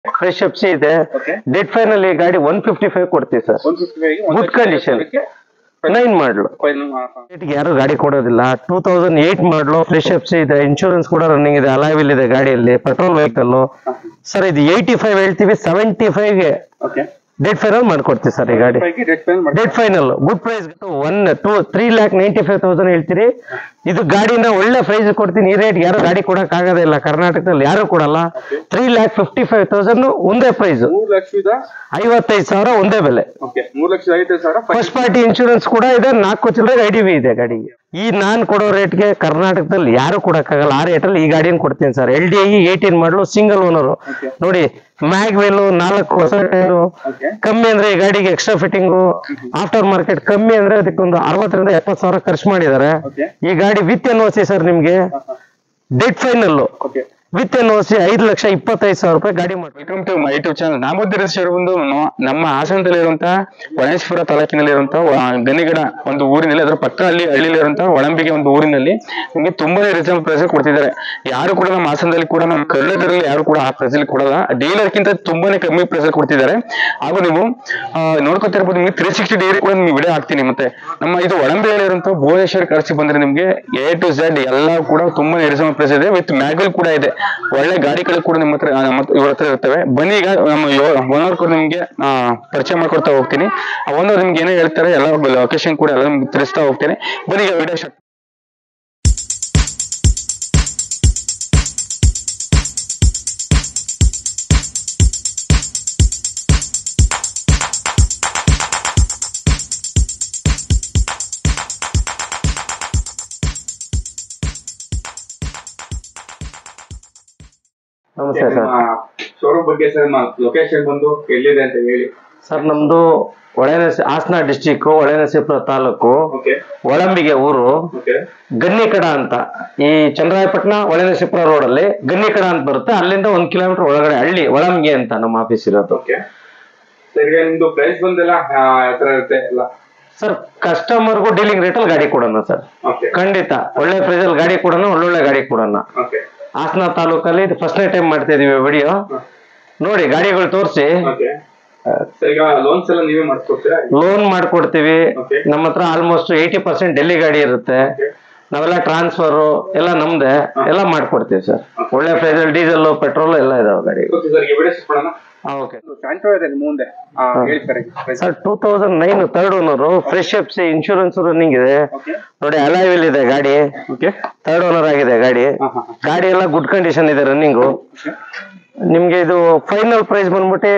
Fresh FC ಇದೆ. Dead final ಈ ಗಾಡಿ 155 ಕೊಡ್ತೀವಿ ಸರ್. ಗುಡ್ ಕಂಡೀಷನ್ 9 ಮಾಡಲು. ಯಾರು ಗಾಡಿ ಕೊಡೋದಿಲ್ಲ. 2008 ಮಾಡಲು ಫ್ರೆಶ್ ಎಫ್ಸಿ ಇದೆ. ಇನ್ಶೂರೆನ್ಸ್ ಕೂಡ ರನ್ನಿಂಗ್ ಇದೆ. ಅಲೈವಿಲ್ ಇದೆ ಗಾಡಿಯಲ್ಲಿ. Petrol vehicle sir. ಇದು 85 ಹೇಳ್ತೀವಿ. 75ಗೆ ಡೆಡ್ ಫೈನಲ್ ಮಾಡ್ಕೊಡ್ತೀವಿ ಸರ್ ಈ ಗಾಡಿ. ಡೆಡ್ ಫೈನಲ್ ಗುಡ್ ಪ್ರೈಸ್ 3,95,000 ಹೇಳ್ತೀರಿ. ಇದು ಗಾಡಿನ ಒಳ್ಳೆ ಪ್ರೈಸ್ ಕೊಡ್ತೀನಿ. ಈ ರೇಟ್ ಯಾರು ಗಾಡಿ ಕೊಡಕ್ ಆಗೋದಿಲ್ಲ ಕರ್ನಾಟಕದಲ್ಲಿ, ಯಾರು ಕೊಡಲ್ಲ. 3,55,000 ಒಂದೇ ಪ್ರೈಸ್. 55,000 ಒಂದೇ ಬೆಲೆ. ಫಸ್ಟ್ ಪಾರ್ಟಿ ಇನ್ಶೂರೆನ್ಸ್ ಕೂಡ ಇದೆ. 4 ಚಿಲ್ಲರೆ ಐಡಿವಿ ಇದೆ ಗಾಡಿಗೆ. ಈ ನಾನ್ ಕೊಡೋ ರೇಟ್ಗೆ ಕರ್ನಾಟಕದಲ್ಲಿ ಯಾರು ಕೊಡಕ್ಕಾಗಲ್ಲ. ಆ ರೇಟಲ್ಲಿ ಈ ಗಾಡಿನ ಕೊಡ್ತೀನಿ ಸರ್. LDI 18 ಮಾಡಲು ಸಿಂಗಲ್ ಓನರ್ ನೋಡಿ. ಮ್ಯಾಗ್ವೆಲ್ 4 ಹೊಸ ಟೈರು. ಕಮ್ಮಿ ಅಂದ್ರೆ ಈ ಗಾಡಿಗೆ ಎಕ್ಸ್ಟ್ರಾ ಫಿಟ್ಟಿಂಗು ಆಫ್ಟರ್ ಮಾರ್ಕೆಟ್ ಕಮ್ಮಿ ಅಂದ್ರೆ ಅದಕ್ಕೊಂದು 60,000 ರಿಂದ 70,000 ಖರ್ಚು ಮಾಡಿದ್ದಾರೆ. ಈ ಗಾಡಿ ವಿತ್ NOC ಸರ್ ನಿಮ್ಗೆ ಡೆಡ್ ಫೈನಲ್ ವಿತ್ NOC 5,25,000 ರೂಪಾಯಿ ಗಾಡಿ ಮಾಡಿ. Welcome to my YouTube channel. ನಾಮೋದ್ಯ ಬಂದು ನಮ್ಮ ಹಾಸನದಲ್ಲಿರುವಂತಹ ಹೊಳೆನರಸೀಪುರ ತಾಲೂಕಿನಲ್ಲಿರುವಂತಹ ಗನಿಗಡ ಒಂದು ಊರಿನಲ್ಲಿ, ಅದರ ಪಕ್ಕ ಹಳ್ಳಿಯಲ್ಲಿರುವಂತಹ ಒಳಂಬಿಗೆ ಒಂದು ಊರಿನಲ್ಲಿ ನಿಮಗೆ ತುಂಬಾನೇ ರೀಸನಬಲ್ ಪ್ರೈಸ್ ಕೊಡ್ತಿದ್ದಾರೆ. ಯಾರು ಕೂಡ ನಮ್ಮ ಹಾಸನದಲ್ಲಿ ಕೂಡ ನಮ್ಮ ಕರ್ನಾಟಕದಲ್ಲಿ ಯಾರು ಕೂಡ ಆ ಪ್ರೈಸ್ ಕೊಡಲ್ಲ. ಡೀಲರ್ಗಿಂತ ತುಂಬಾನೇ ಕಮ್ಮಿ ಪ್ರೈಸ್ ಕೊಡ್ತಿದ್ದಾರೆ. ಹಾಗೂ ನೀವು ನೋಡ್ಕೊತಾ ಇರ್ಬೋದು. ನಿಮಗೆ 360 ಡಿಗ್ರಿ ಕೂಡ ನಿಮ್ಗೆ ವಿಡಿಯೋ ಹಾಕ್ತೀನಿ. ಮತ್ತೆ ನಮ್ಮ ಇದು ಒಳಂಬಿಯಲ್ಲಿರುವಂತಹ ಭುವನೇಶ್ವರ ಕರ್ಸಿ ಬಂದ್ರೆ ನಿಮ್ಗೆ A to Z ಎಲ್ಲ ಕೂಡ ತುಂಬಾನೇ ರೀಸನಬಲ್ ಪ್ರೈಸ್ ಇದೆ. ವಿತ್ ಮ್ಯಾಗಲ್ ಕೂಡ ಇದೆ. ಒಳ್ಳೆ ಗಾಡಿಗಳು ಕೂಡ ನಿಮ್ಮ ಹತ್ರ ಇವ್ರ ಹತ್ರ ಇರ್ತವೆ. ಬನ್ನಿ, ಈಗ ನಮ್ಮ ಓನರ್ ಕೂಡ ನಿಮ್ಗೆ ಪರಿಚಯ ಮಾಡ್ಕೊಡ್ತಾ ಹೋಗ್ತೀನಿ. ಆ ಓನರ್ ನಿಮ್ಗೆ ಏನೇ ಹೇಳ್ತಾರೆ ಎಲ್ಲ ಲೊಕೇಶನ್ ಕೂಡ ಎಲ್ಲ ನಿಮ್ಗೆ ತಿಳಿಸ್ತಾ ಹೋಗ್ತೇನೆ. ಬನ್ನಿ, ಈಗ ವಿಡಿಯೋ ಸ್ಟಾರ್ಟ್. ನಮಸ್ತೆ ಸರ್. ಶೋರೂಮ್ ಬಗ್ಗೆ ಸರ್ ಲೊಕೇಶನ್ ಬಂದು ಎಲ್ಲಿದೆ ಅಂತ ಹೇಳಿ ಸರ್. ನಮ್ದು ಹಾಸನ ಡಿಸ್ಟಿಕ್, ಹೊಳೆನರಸೀಪುರ ತಾಲೂಕು, ಒಳಂಬಿಗೆ ಊರು, ಗನ್ನಿಕಡ ಅಂತ. ಈ ಚನ್ನರಾಯಪಟ್ಟಣ ಹೊಳೆನರಸೀಪುರ ರೋಡ್ ಅಲ್ಲಿ ಗನ್ನಿಕಡ ಅಂತ ಬರುತ್ತೆ. ಅಲ್ಲಿಂದ 1 ಕಿಲೋಮೀಟರ್ ಒಳಗಡೆ ಹಳ್ಳಿ ಒಳಂಬಿಗೆ ಅಂತ ನಮ್ಮ ಆಫೀಸ್ ಇರೋದು. ನಿಮ್ದು ಪ್ರೈಸ್ ಬಂದೆಲ್ಲ ಯಾವ ಇರುತ್ತೆ ಎಲ್ಲ ಸರ್? ಕಸ್ಟಮರ್ಗೂ ಡೀಲಿಂಗ್ ರೇಟ್ ಅಲ್ಲಿ ಗಾಡಿ ಕೊಡೋಣ ಸರ್. ಖಂಡಿತ ಒಳ್ಳೆ ಪ್ರೈಸ್ ಅಲ್ಲಿ ಗಾಡಿ ಕೊಡೋಣ, ಒಳ್ಳೊಳ್ಳೆ ಗಾಡಿ ಕೊಡೋಣ. ಹಾಸನ ತಾಲೂಕಲ್ಲಿ ಇದು ಫಸ್ಟ್ ಟೈಮ್ ಮಾಡ್ತಾ ಇದೀವಿ ವಿಡಿಯೋ. ನೋಡಿ ಗಾಡಿಗಳು ತೋರಿಸಿ. ಲೋನ್ ಮಾಡ್ಕೊಡ್ತೀವಿ. ನಮ್ಮ ಹತ್ರ ಆಲ್ಮೋಸ್ಟ್ 80% ಡೆಲ್ಲಿ ಗಾಡಿ ಇರುತ್ತೆ. ನಾವೆಲ್ಲ ಟ್ರಾನ್ಸ್ಫರ್ ಎಲ್ಲ ನಮ್ದೆ ಎಲ್ಲ ಮಾಡ್ಕೊಡ್ತೀವಿ ಸರ್. ಒಳ್ಳೆ ಪ್ರೈಸ್ ಅಲ್ಲಿ ಡೀಸೆಲ್ ಪೆಟ್ರೋಲ್ ಎಲ್ಲ ಇದಾವೆ ಗಾಡಿ. Sir 2009 third owner, fresh FC, insurance running ಇದೆ ನೋಡಿ. ಅಲೈವಿಲ್ ಇದೆ ಗಾಡಿ. ಥರ್ಡ್ ಓನರ್ ಆಗಿದೆ ಗಾಡಿ. ಗಾಡಿ ಎಲ್ಲ ಗುಡ್ ಕಂಡೀಷನ್ ಇದೆ, ರನ್ನಿಂಗು. ನಿಮ್ಗೆ ಇದು ಫೈನಲ್ ಪ್ರೈಸ್ ಬಂದ್ಬಿಟ್ಟು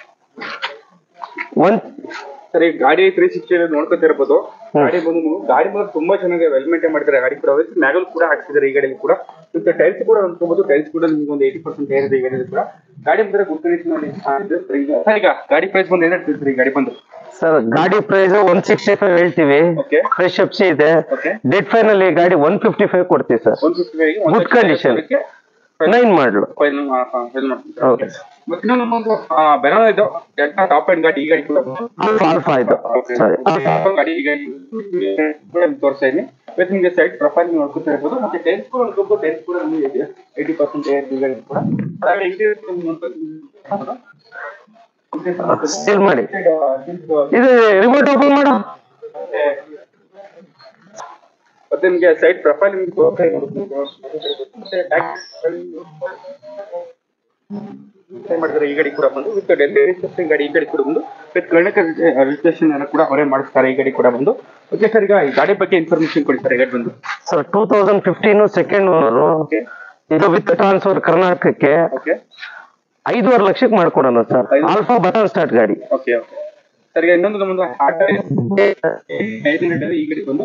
ಸರ್. ಈ ಗಾಡಿ 360 ನೋಡ್ಕೊತಿರ್ಬೋದು. ಗಾಡಿ ಬಂದು ಗಾಡಿ ಬಂದು ತುಂಬಾ ಚೆನ್ನಾಗಿ ವೆಲ್ ಮೇಂಟೈನ್ ಮಾಡಿದ್ದಾರೆ. ಗಾಡಿ ಕೂಡ ಮ್ಯಾಗಲ್ ಕೂಡ ಹಾಕ್ಸಿದ್ದಾರೆ ಈ ಗಾಡಿಯಲ್ಲಿ ಕೂಡ. ಮತ್ತೆ ಟೈಲ್ಸ್ ಕೂಡ ಅನ್ಕೋಬಹುದು. ಟೈಲ್ಸ್ ಕೂಡ ನಿಮ್ಗೆ ಒಂದು 80% ಏರಿದೆ ಈ ಗಾಡಿ ಕೂಡ. ಗಾಡಿ ಬಂದ್ರೆ ಗುಡ್ ಕಂಡೀಷನ್ ಅಲ್ಲಿ. ಈಗ ಗಾಡಿ ಪ್ರೈಸ್ ಬಂದು ಏನ್ ಹೇಳ್ತೀರಿ? ಗಾಡಿ ಬಂದು ಸರ್ ಗಾಡಿ ಪ್ರೈಸ್ 165 ಹೇಳ್ತೀವಿ. ಫ್ರೆಶ್ ಎಫ್ಸಿ ಇದೆ. ಡೆಡ್ ಫೈನಲ್ ಈ ಗಾಡಿ 155 ಕೊಡ್ತೀವಿ ಸರ್. ಗುಡ್ ಕಂಡೀಷನ್ 9 ಮಾಡಲು. ಮತ್ತೆ ನಮ್ಮೊಂದು ಬೆನಾನ ಇದು ಟಾಪ್ ಎಂಡ್ ಗಾಡಿ. ಈ ಗಾಡಿ ಕೂಡ ಆಲ್ಫಾ ಇದು ಗಾಡಿ ಈ ಗಾಡಿ ತೋರಿಸ್ತಾ ಇದೀನಿ. ಇವತ್ತು ನಿಮಗೆ ಸೈಡ್ ಪ್ರೊಫೈಲ್ ನೋಡ್ಕೊತಾ ಇರ್ಬೋದು. ಮತ್ತೆ ಟೈಲ್ಸ್ ಕೂಡ ನೋಡ್ಕೋಬಹುದು. ಟೈಲ್ಸ್ ಕೂಡ ನಿಮಗೆ 80% ಈ ಗಾಡಿ ಕೂಡ ಸ್ಟಿಲ್ ಮಾಡಿ. ಇದು ರಿಮೋಟ್ ಓಪನ್ ಮಾಡು. ಮತ್ತೆ ನಿಮಗೆ ಸೈಡ್ ಪ್ರೊಫೈಲ್ ಮಾಡಿದ್ರೆ ಈ ಗಾಡಿ ಕೂಡ ಬಂದು ವಿತ್ ಡೆಲ್ಲಿ ರಿಜಿಸ್ಟ್ರೇಷನ್ ಗಾಡಿ. ಈ ಗಾಡಿ ಕೂಡ ಬಂದು ವಿತ್ ಕರ್ನಾಟಕ ರಿಜಿಸ್ಟ್ರೇಷನ್ ಎಲ್ಲ ಕೂಡ ಅವರೇ ಮಾಡಿಸ್ತಾರೆ ಈ ಗಾಡಿ ಕೂಡ ಬಂದು. ಓಕೆ ಸರ್, ಈಗ ಈ ಗಾಡಿ ಬಗ್ಗೆ ಇನ್ಫಾರ್ಮೇಶನ್ ಕೊಡ್ತಾರೆ. ಗಾಡಿ ಬಂದು ಸರ್ 2015 ಸೆಕೆಂಡ್ ಓನರು. ಇದು ವಿತ್ ಟ್ರಾನ್ಸ್ಫರ್ ಕರ್ನಾಟಕಕ್ಕೆ 5.5 ಲಕ್ಷಕ್ಕೆ ಮಾಡ್ಕೊಡೋಣ ಸರ್. ಆಲ್ಫಾ ಬಟನ್ ಸ್ಟಾರ್ಟ್ ಗಾಡಿ. Okay sir. ಈಗ ಇನ್ನೊಂದು ನಮ್ಮದು ಈ ಗಾಡಿ ಬಂದು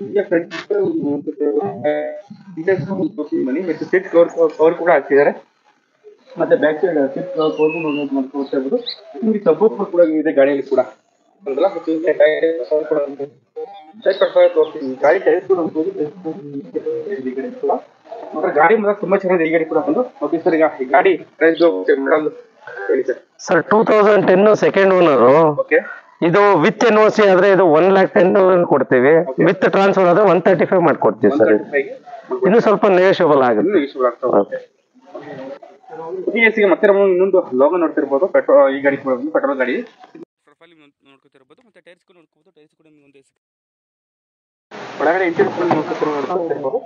ಸೀಟ್ ಕವರ್ ಕೂಡ ಹಾಕ್ತಿದ್ದಾರೆ. ಮತ್ತೆ ಬ್ಯಾಕ್ ಸೈಡ್ ಸೀಟ್ ಕವರ್ ಮಾಡ್ಕೊಳ್ತಾ ಇರ್ಬೋದು. ನಿಮಗೆ ಸಪೋರ್ಟ್ ಕೂಡ ಇದೆ ಗಾಡಿಯಲ್ಲಿ ಕೂಡ. ಗಾಡಿ ಟೈರ್ಸ್ ಕೂಡ ಗಾಡಿ ಮಾತ್ರ ತುಂಬಾ ಚೆನ್ನಾಗಿದೆ ಈ ಗಾಡಿ ಕೂಡ ಬಂದು. ಓಕೆ ಸರ್, ಈಗ ಈ ಗಾಡಿ ಪ್ರೈಸ್ ಹೇಳಿ ಸರ್. Sir 2010 second owner. ಇದು ವಿತ್ NOC ಆದ್ರೆ ಇದು 1,10,000 ಕೊಡ್ತೀವಿ. ವಿತ್ ಟ್ರಾನ್ಸ್ಫರ್ ಆದ್ರೆ 135 ಮಾಡ್ಕೊಡ್ತೀವಿ ಸರ್. ಇನ್ನು ಸ್ವಲ್ಪ ನೆಗೋಷಿಯಬಲ್ ಆಗುತ್ತೆ. ಗೆ ಮತ್ತೆ ನಾವು ಇನ್ನೊಂದು ಲೋಗೋ ನೋಡ್ತಿರ್ಬೋದು. ಪೆಟ್ರೋಲ್ ಈ ಗಾಡಿ ಕೂಡ ಪೆಟ್ರೋಲ್ ಗಾಡಿ ಪ್ರೊಫೈಲ್ ನೋಡ್ಕೊತಿರ್ಬೋದು. ಮತ್ತೆ ಟೈರ್ಸ್ ಕೂಡ ನೋಡ್ಕೋಬಹುದು. ಟೈರ್ಸ್ ಕೂಡ ನಿಮಗೆ ಒಂದು ಒಳಗಡೆ ಇಂಟೀರಿಯರ್ ಕೂಡ ನೋಡ್ಕೊತಿರ್ಬೋದು.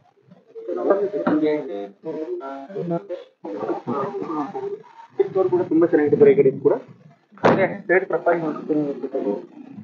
ಕೂಡ ತುಂಬಾ ಚೆನ್ನಾಗಿದೆ ಈ ಗಾಡಿ ಕೂಡ. ಸೈಡ್ ಪ್ರೊಫೈಲ್ ನೋಡ್ಕೊತಿರ್ಬೋದು.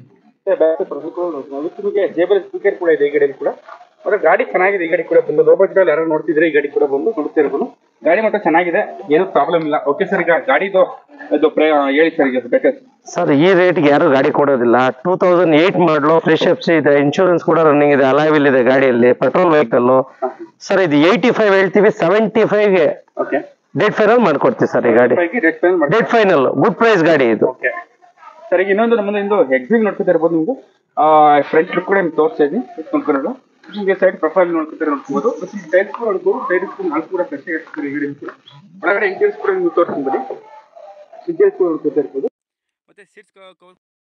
ಜೇಬಲ್ ಸ್ಪೀಕರ್ ಕೂಡ ಇದೆ ಈ ಗಾಡಿಯಲ್ಲಿ ಕೂಡ. ಮತ್ತೆ ಗಾಡಿ ಚೆನ್ನಾಗಿದೆ ಈ ಗಾಡಿ ಕೂಡ. ಬಂದು ಲೋ ಬಜೆಟ್ ಅಲ್ಲಿ ಯಾರು ನೋಡ್ತಿದ್ರೆ ಈ ಗಾಡಿ ಕೂಡ ಬಂದು ನೋಡ್ತಿರ್ಬೋದು. ಗಾಡಿ ಮಾತ್ರ ಚೆನ್ನಾಗಿದೆ, ಏನು ಪ್ರಾಬ್ಲಮ್ ಇಲ್ಲ. ಓಕೆ ಸರ್, ಈಗ ಗಾಡಿದು ಹೇಳಿ ಸರ್ ಈಗ ಬೇಕಾದ್ರೆ. ಸರ್ ಈ ರೇಟ್ಗೆ ಯಾರು ಗಾಡಿ ಕೊಡೋದಿಲ್ಲ. 2008 ಮಾಡಲು ಫ್ರೆಶ್ ಎಫ್ಸಿ ಇದೆ, ಇನ್ಶೂರೆನ್ಸ್ ಕೂಡ ರನ್ನಿಂಗ್ ಇದೆ, ಅಲೈವಿಲ್ ಇದೆ ಗಾಡಿಯಲ್ಲಿ, ಪೆಟ್ರೋಲ್ ವೆಹಿಕಲ್. ಸರ್ ಇದು 85 ಹೇಳ್ತೀವಿ, 75ಗೆ ಡೆಡ್ ಫೈನಲ್ ಮಾಡ್ಕೊಡ್ತೀವಿ ಸರ್. ಈ ಗಾಡಿ ಡೆಡ್ ಫೈನಲ್ ಗುಡ್ ಪ್ರೈಸ್ ಗಾಡಿ ಇದು. ಸರ್ ಈಗ ಇನ್ನೊಂದು ನಮ್ಮದು ಎಕ್ಸಿಲ್ ನೋಡ್ಕೊತಾ ಇರ್ಬೋದು. ನಿಮ್ದು ಫ್ರಂಟ್ ಲುಕ್ ಕೂಡ ನಿಮ್ಗೆ ತೋರಿಸ್ತಾ ಇದ್ದೀನಿ ನೋಡ್ಕೊಳ್ಳೋದು. ನಿಮಗೆ ಸೈಡ್ ಪ್ರೊಫೈಲ್ ನೋಡ್ಬೋದು. ಟೈರ್ಸ್ ಕೂಡ ನೋಡ್ಬೋದು. ಟೈರ್ಸ್ ನಾಲ್ಕು ಕೂಡ ಫ್ರೆಶ್ ಆಗಿರ್ತಾರೆ ಈ ಗಾಡಿ. ಒಳಗಡೆ ಇಂಟೀರಿಯರ್ಸ್ ಕೂಡ ನಿಮ್ಗೆ ತೋರಿಸ್ಬೋದು. ಇಂಟೀರಿಯರ್ಸ್ ಕೂಡ ನೋಡ್ಕೊತಾ ಇರ್ಬೋದು. ಮತ್ತೆ ಸೀಟ್ಸ್ ಕವರ್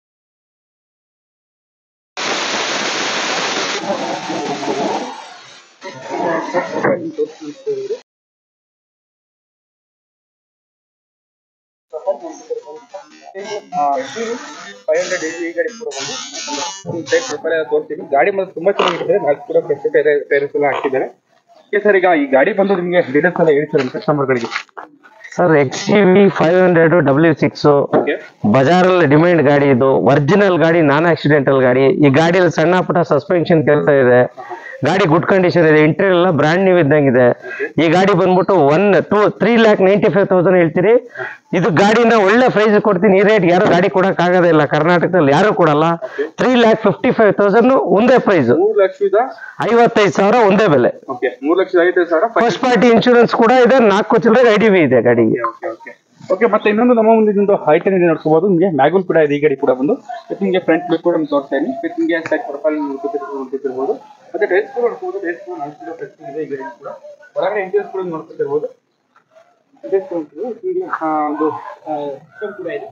ಈ ಗಾಡಿ ಕೂಡ ಬಂದು ಸೈಡ್ ಪ್ರೊಫೈಲ್ ಎಲ್ಲ ತೋರಿಸ್ತೀವಿ. ಗಾಡಿ ಮಾತ್ರ ತುಂಬಾ ಚೆನ್ನಾಗಿದೆ. ನಾಲ್ಕು ಕೂಡ ಫ್ರೆಶ್ ಟೈರ್ಸ್ ಎಲ್ಲ ಹಾಕಿದ್ದಾರೆ. ಸರ್ ಈಗ ಈ ಗಾಡಿ ಬಂದು ನಿಮಗೆ ಡೀಟೇಲ್ಸ್ ಎಲ್ಲ ಹೇಳ್ತಾರೆ ಕಸ್ಟಮರ್ಗಳಿಗೆ. ಸರ್ XUV 500 W6 ಬಜಾರಲ್ಲಿ ಡಿಮ್ಯಾಂಡ್ ಗಾಡಿ ಇದು. ಒರಿಜಿನಲ್ ಗಾಡಿ, ನಾನ್ ಆಕ್ಸಿಡೆಂಟಲ್ ಗಾಡಿ. ಈ ಗಾಡಿಯಲ್ಲಿ ಸಣ್ಣ ಪುಟ್ಟ ಸಸ್ಪೆನ್ಷನ್ ಕೆಲಸ ಇದೆ. ಗಾಡಿ ಗುಡ್ ಕಂಡೀಷನ್ ಇದೆ. ಇಂಟೀರಿಯರ್ ಎಲ್ಲ ಬ್ರಾಂಡ್ ನ್ಯೂ ಇದ್ದಂಗಿದೆ. ಈ ಗಾಡಿ ಬಂದ್ಬಿಟ್ಟು 3,95,000 ಹೇಳ್ತೀರಿ. ಇದು ಗಾಡಿನ ಒಳ್ಳೆ ಪ್ರೈಸ್ ಕೊಡ್ತೀನಿ. ಈ ರೇಟ್ ಯಾರು ಗಾಡಿ ಕೊಡಕ್ ಆಗೋದಿಲ್ಲ, ಕರ್ನಾಟಕದಲ್ಲಿ ಯಾರು ಕೊಡಲ್ಲ. 3,55,000 ಒಂದೇ ಪ್ರೈಸ್. 3,55,000 ಒಂದೇ ಬೆಲೆ. 3,55,000 ಫಸ್ಟ್ ಪಾರ್ಟಿ ಇನ್ಶೂರೆನ್ಸ್ ಕೂಡ ಇದೆ. 4 ಚಿಲ್ಲರೆ IDV ಇದೆ ಗಾಡಿಗೆ. ಓಕೆ, ಮತ್ತೆ ಇನ್ನೊಂದು ನಮ್ಮ ಮುಂದೆ ಇದೊಂದು ಐಟನ್ ಇದೆ ನೋಡ್ಕೋಬಹುದು. ನಿಮಗೆ ಮ್ಯಾಗುಲ್ ಕೂಡ ಇದೆ ಈ ಗಾಡಿ ಕೂಡ ಬಂದು. ನಿಮಗೆ ಫ್ರಂಟ್ ಲುಕ್ ಕೂಡ ತೋರಿಸ್ತಾ ಇದ್ದೀನಿ. ನಿಮಗೆ ಸೈಡ್ ಪ್ರೊಫೈಲ್ ನೋಡ್ಕೊತಿರ್ಬೋದು. ಮತ್ತೆ ಟೈರ್ಸ್ ಕೂಡ ನೋಡ್ಕೋಬಹುದು. ಟೈರ್ಸ್ ಕೂಡ ನಾಲ್ಕು ಕೂಡ ಫ್ರೆಶ್ ಇದೆ ಈ ಗಾಡಿ ಕೂಡ. ಒಳಗಡೆ ಇಂಟೀರಿಯರ್ಸ್ ಕೂಡ ನೋಡ್ಕೊತಿರ್ಬೋದು. ಒಂದು ಸಿಸ್ಟಮ್ ಕೂಡ ಇದೆ.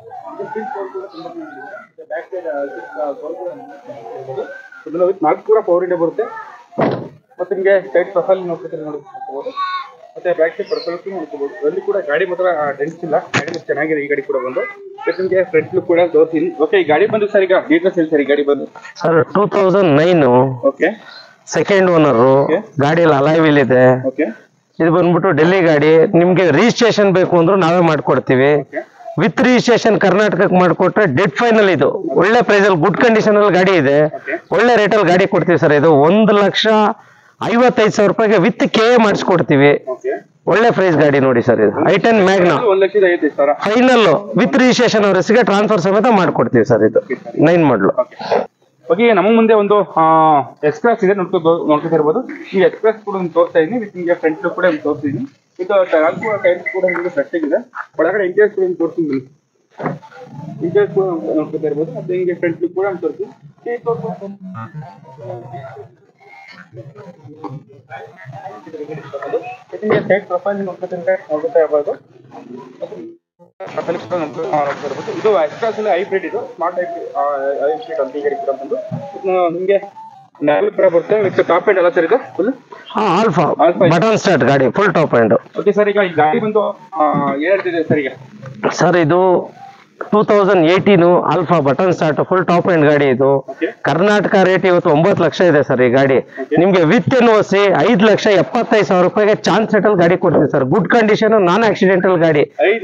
ಬ್ಯಾಕ್ ಸೈಡ್ ನಾಲ್ಕು ಕೂಡ ಪವರ್ ಇಂಡೇ ಬರುತ್ತೆ. ಮತ್ತೆ ನಿಮಗೆ ಸೈಡ್ ಪ್ರೊಫೈಲ್ ನೋಡ್ಕೋಬಹುದು. ಮತ್ತೆ ಬ್ಯಾಕ್ ಸೈಡ್ ಪ್ರೊಫೈಲ್ ನೋಡ್ಕೋಬಹುದು. ಅಲ್ಲಿ ಕೂಡ ಗಾಡಿ ಮಾತ್ರ ಡೆನ್ಸ್ ಇಲ್ಲ. ಗಾಡಿ ಚೆನ್ನಾಗಿದೆ ಈ ಗಾಡಿ ಕೂಡ ಬಂದು. ನಿಮಗೆ ಫ್ರಂಟ್ ಲುಕ್ ಕೂಡ ತೋರಿಸ್ತೀನಿ. ಓಕೆ, ಈ ಗಾಡಿ ಬಂದು ಸರ್ ಈಗ ಡೀಟೇಲ್ಸ್ ಹೇಳ್ತಾರೆ. ಈ ಗಾಡಿ ಬಂದು ಸರ್ 2009 ಓಕೆ ಸೆಕೆಂಡ್ ಓನರ್. ಗಾಡಿಯಲ್ಲಿ ಅಲೈವಿಲ್ ಇದೆ. ಓಕೆ, ಇದು ಬಂದ್ಬಿಟ್ಟು ಡೆಲ್ಲಿ ಗಾಡಿ. ನಿಮ್ಗೆ ರಿಜಿಸ್ಟ್ರೇಷನ್ ಬೇಕು ಅಂದ್ರೂ ನಾವೇ ಮಾಡ್ಕೊಡ್ತೀವಿ. ವಿತ್ ರಿಜಿಸ್ಟ್ರೇಷನ್ ಕರ್ನಾಟಕಕ್ಕೆ ಮಾಡ್ಕೊಟ್ರೆ ಡೆಡ್ ಫೈನಲ್. ಇದು ಒಳ್ಳೆ ಪ್ರೈಸ್ ಅಲ್ಲಿ ಗುಡ್ ಕಂಡೀಷನ್ ಅಲ್ಲಿ ಗಾಡಿ ಇದೆ. ಒಳ್ಳೆ ರೇಟ್ ಅಲ್ಲಿ ಗಾಡಿ ಕೊಡ್ತೀವಿ ಸರ್. ಇದು 1,55,000 ರೂಪಾಯಿಗೆ ವಿತ್ KA ಮಾಡಿಸ್ಕೊಡ್ತೀವಿ. ಒಳ್ಳೆ ಪ್ರೈಸ್ ಗಾಡಿ ನೋಡಿ ಸರ್. ಇದು I10 Magna 1,55,000 final with registration ಅವ್ರ ಹೆಸರಿಗೆ ಟ್ರಾನ್ಸ್ಫರ್ ಸಮೇತ ಮಾಡ್ಕೊಡ್ತೀವಿ ಸರ್. ಇದು 9 ಮಾಡಲು. ಓಕೆ, ನಮ್ಮ ಮುಂದೆ ಒಂದು ಎಕ್ಸ್ಪ್ರೆಸ್ ಇದೆ ನೋಡ್ಕೊತಿರ್ಬೋದು. ಈ ಎಕ್ಸ್ಪ್ರೆಸ್ ಕೂಡ ತೋರಿಸ್ತಾ ಇದ್ದೀನಿ. ನಿಮಗೆ ಫ್ರಂಟ್ ಲುಕ್ ಕೂಡ ತೋರಿಸ್ತೀನಿ. ಇದು ನಾಲ್ಕು ಟೈರ್ಸ್ ಕೂಡ ನಿಮಗೆ ಫ್ರೆಶ್ ಆಗಿದೆ. ಒಳಗಡೆ ಇಂಟೀರಿಯರ್ಸ್ ಕೂಡ ತೋರಿಸ್ತೀನಿ. ಇಂಟೀರಿಯರ್ಸ್ ಕೂಡ ನೋಡ್ಕೊತಾ ಇರ್ಬೋದು. ಮತ್ತೆ ನಿಮಗೆ ಫ್ರಂಟ್ ಲುಕ್ ಕೂಡ ತೋರಿಸ್ತೀನಿ. ಸೈಡ್ ಪ್ರೊಫೈಲ್ ನೋಡ್ಕೊತಾ ಇರ್ಬೋದು. ಇದು ಎಕ್ಸ್ಪ್ರೆಸ್ ಹೈಬ್ರಿಡ್. ಇದು ಸ್ಮಾರ್ಟ್ ಹೈಬ್ರಿಡ್ ಅಂತ ಈ ಗಾಡಿ ಕೂಡ ಬಂದು ನಿಮಗೆ ಕೂಡ ಬರುತ್ತೆ. ವಿತ್ ಟಾಪ್ ಎಂಡ್ ಎಲ್ಲ ಸರ್. ಇದು ಫುಲ್ ಆಲ್ಫಾ ಬಟನ್ ಸ್ಟಾರ್ಟ್ ಗಾಡಿ, full top end. Okay sir, ಈಗ ಈ ಗಾಡಿ ಬಂದು ಏನ್ ಹೇಳ್ತಿದೆ ಸರ್ ಈಗ? ಸರ್ ಇದು 2018 alpha button start full top end ಗಾಡಿ. ಇದು ಕರ್ನಾಟಕ ರೇಟ್ ಇವತ್ತು 9 ಲಕ್ಷ ಇದೆ ಸರ್. ಈ ಗಾಡಿ ನಿಮ್ಗೆ ವಿತ್ NOC 5,75,000 ರೂಪಾಯಿಗೆ ಚಾನ್ಸ್ ಸೆಟಲ್ ಗಾಡಿ ಕೊಡ್ತೀವಿ sir. Good condition, non accidental ಗಾಡಿ.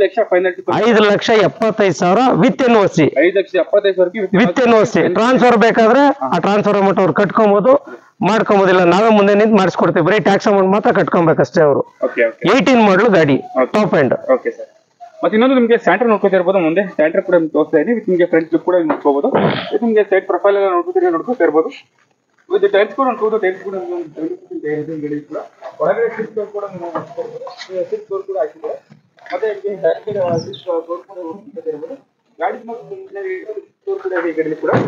5,75,000 with NOC. 5,75,000 with NOC. Transfer ಬೇಕಾದ್ರೆ ಆ ಟ್ರಾನ್ಸ್ಫರ್ ಅಮೌಂಟ್ ಅವ್ರು ಕಟ್ಕೊಬಹುದು, ಮಾಡ್ಕೊಬೋದಿಲ್ಲ. ನಾವೇ ಮುಂದೆ ನಿಂತು ಮಾಡಿಸ್ಕೊಡ್ತೀವಿ. ಬರೀ ಟ್ಯಾಕ್ಸ್ ಅಮೌಂಟ್ ಮಾತ್ರ ಕಟ್ಕೊಬೇಕಷ್ಟೇ ಅವರು. 18 ಮಾಡಲು ಗಾಡಿ, ಟಾಪ್ ಎಂಡ್. ಓಕೆ ಸರ್, ಮತ್ತೆ ಇನ್ನೊಂದು ನಿಮಗೆ ಸ್ಯಾಂಟರ್ ನೋಡ್ಕೊತಾ ಇರ್ಬೋದು. ಮುಂದೆ ಸ್ಯಾಂಟರ್ ಕೂಡ ತೋರಿಸ್ತಾ ಇದ್ದೀನಿ. ನಿಮಗೆ ಫ್ರಂಟ್ ಲುಕ್ ಕೂಡ ನೋಡ್ಕೋಬಹುದು. ನಿಮಗೆ ಸೈಡ್ ಪ್ರೊಫೈಲ್ ಎಲ್ಲ ನೋಡ್ಕೊತಾ ಇರ್ಬೋದು. ವಿತ್ ಟೈರ್ಸ್ ಕೂಡ ನೋಡ್ಕೋಬಹುದು. ಟೈರ್ಸ್ ಕೂಡ ಒಳಗಡೆ ಸೀಟ್ ಕೂಡ ಸೀಟ್ ಡೋರ್ ಕೂಡ ಹಾಕಿದ್ದಾರೆ. ಮತ್ತೆ ಸೀಟ್ ಡೋರ್ ಕೂಡ ನೋಡ್ಕೊತಾ ಇರ್ಬೋದು. ಗಾಡಿ ಡೋರ್ ಕೂಡ ಇದೆ ಈ ಗಾಡಿಯಲ್ಲಿ ಕೂಡ.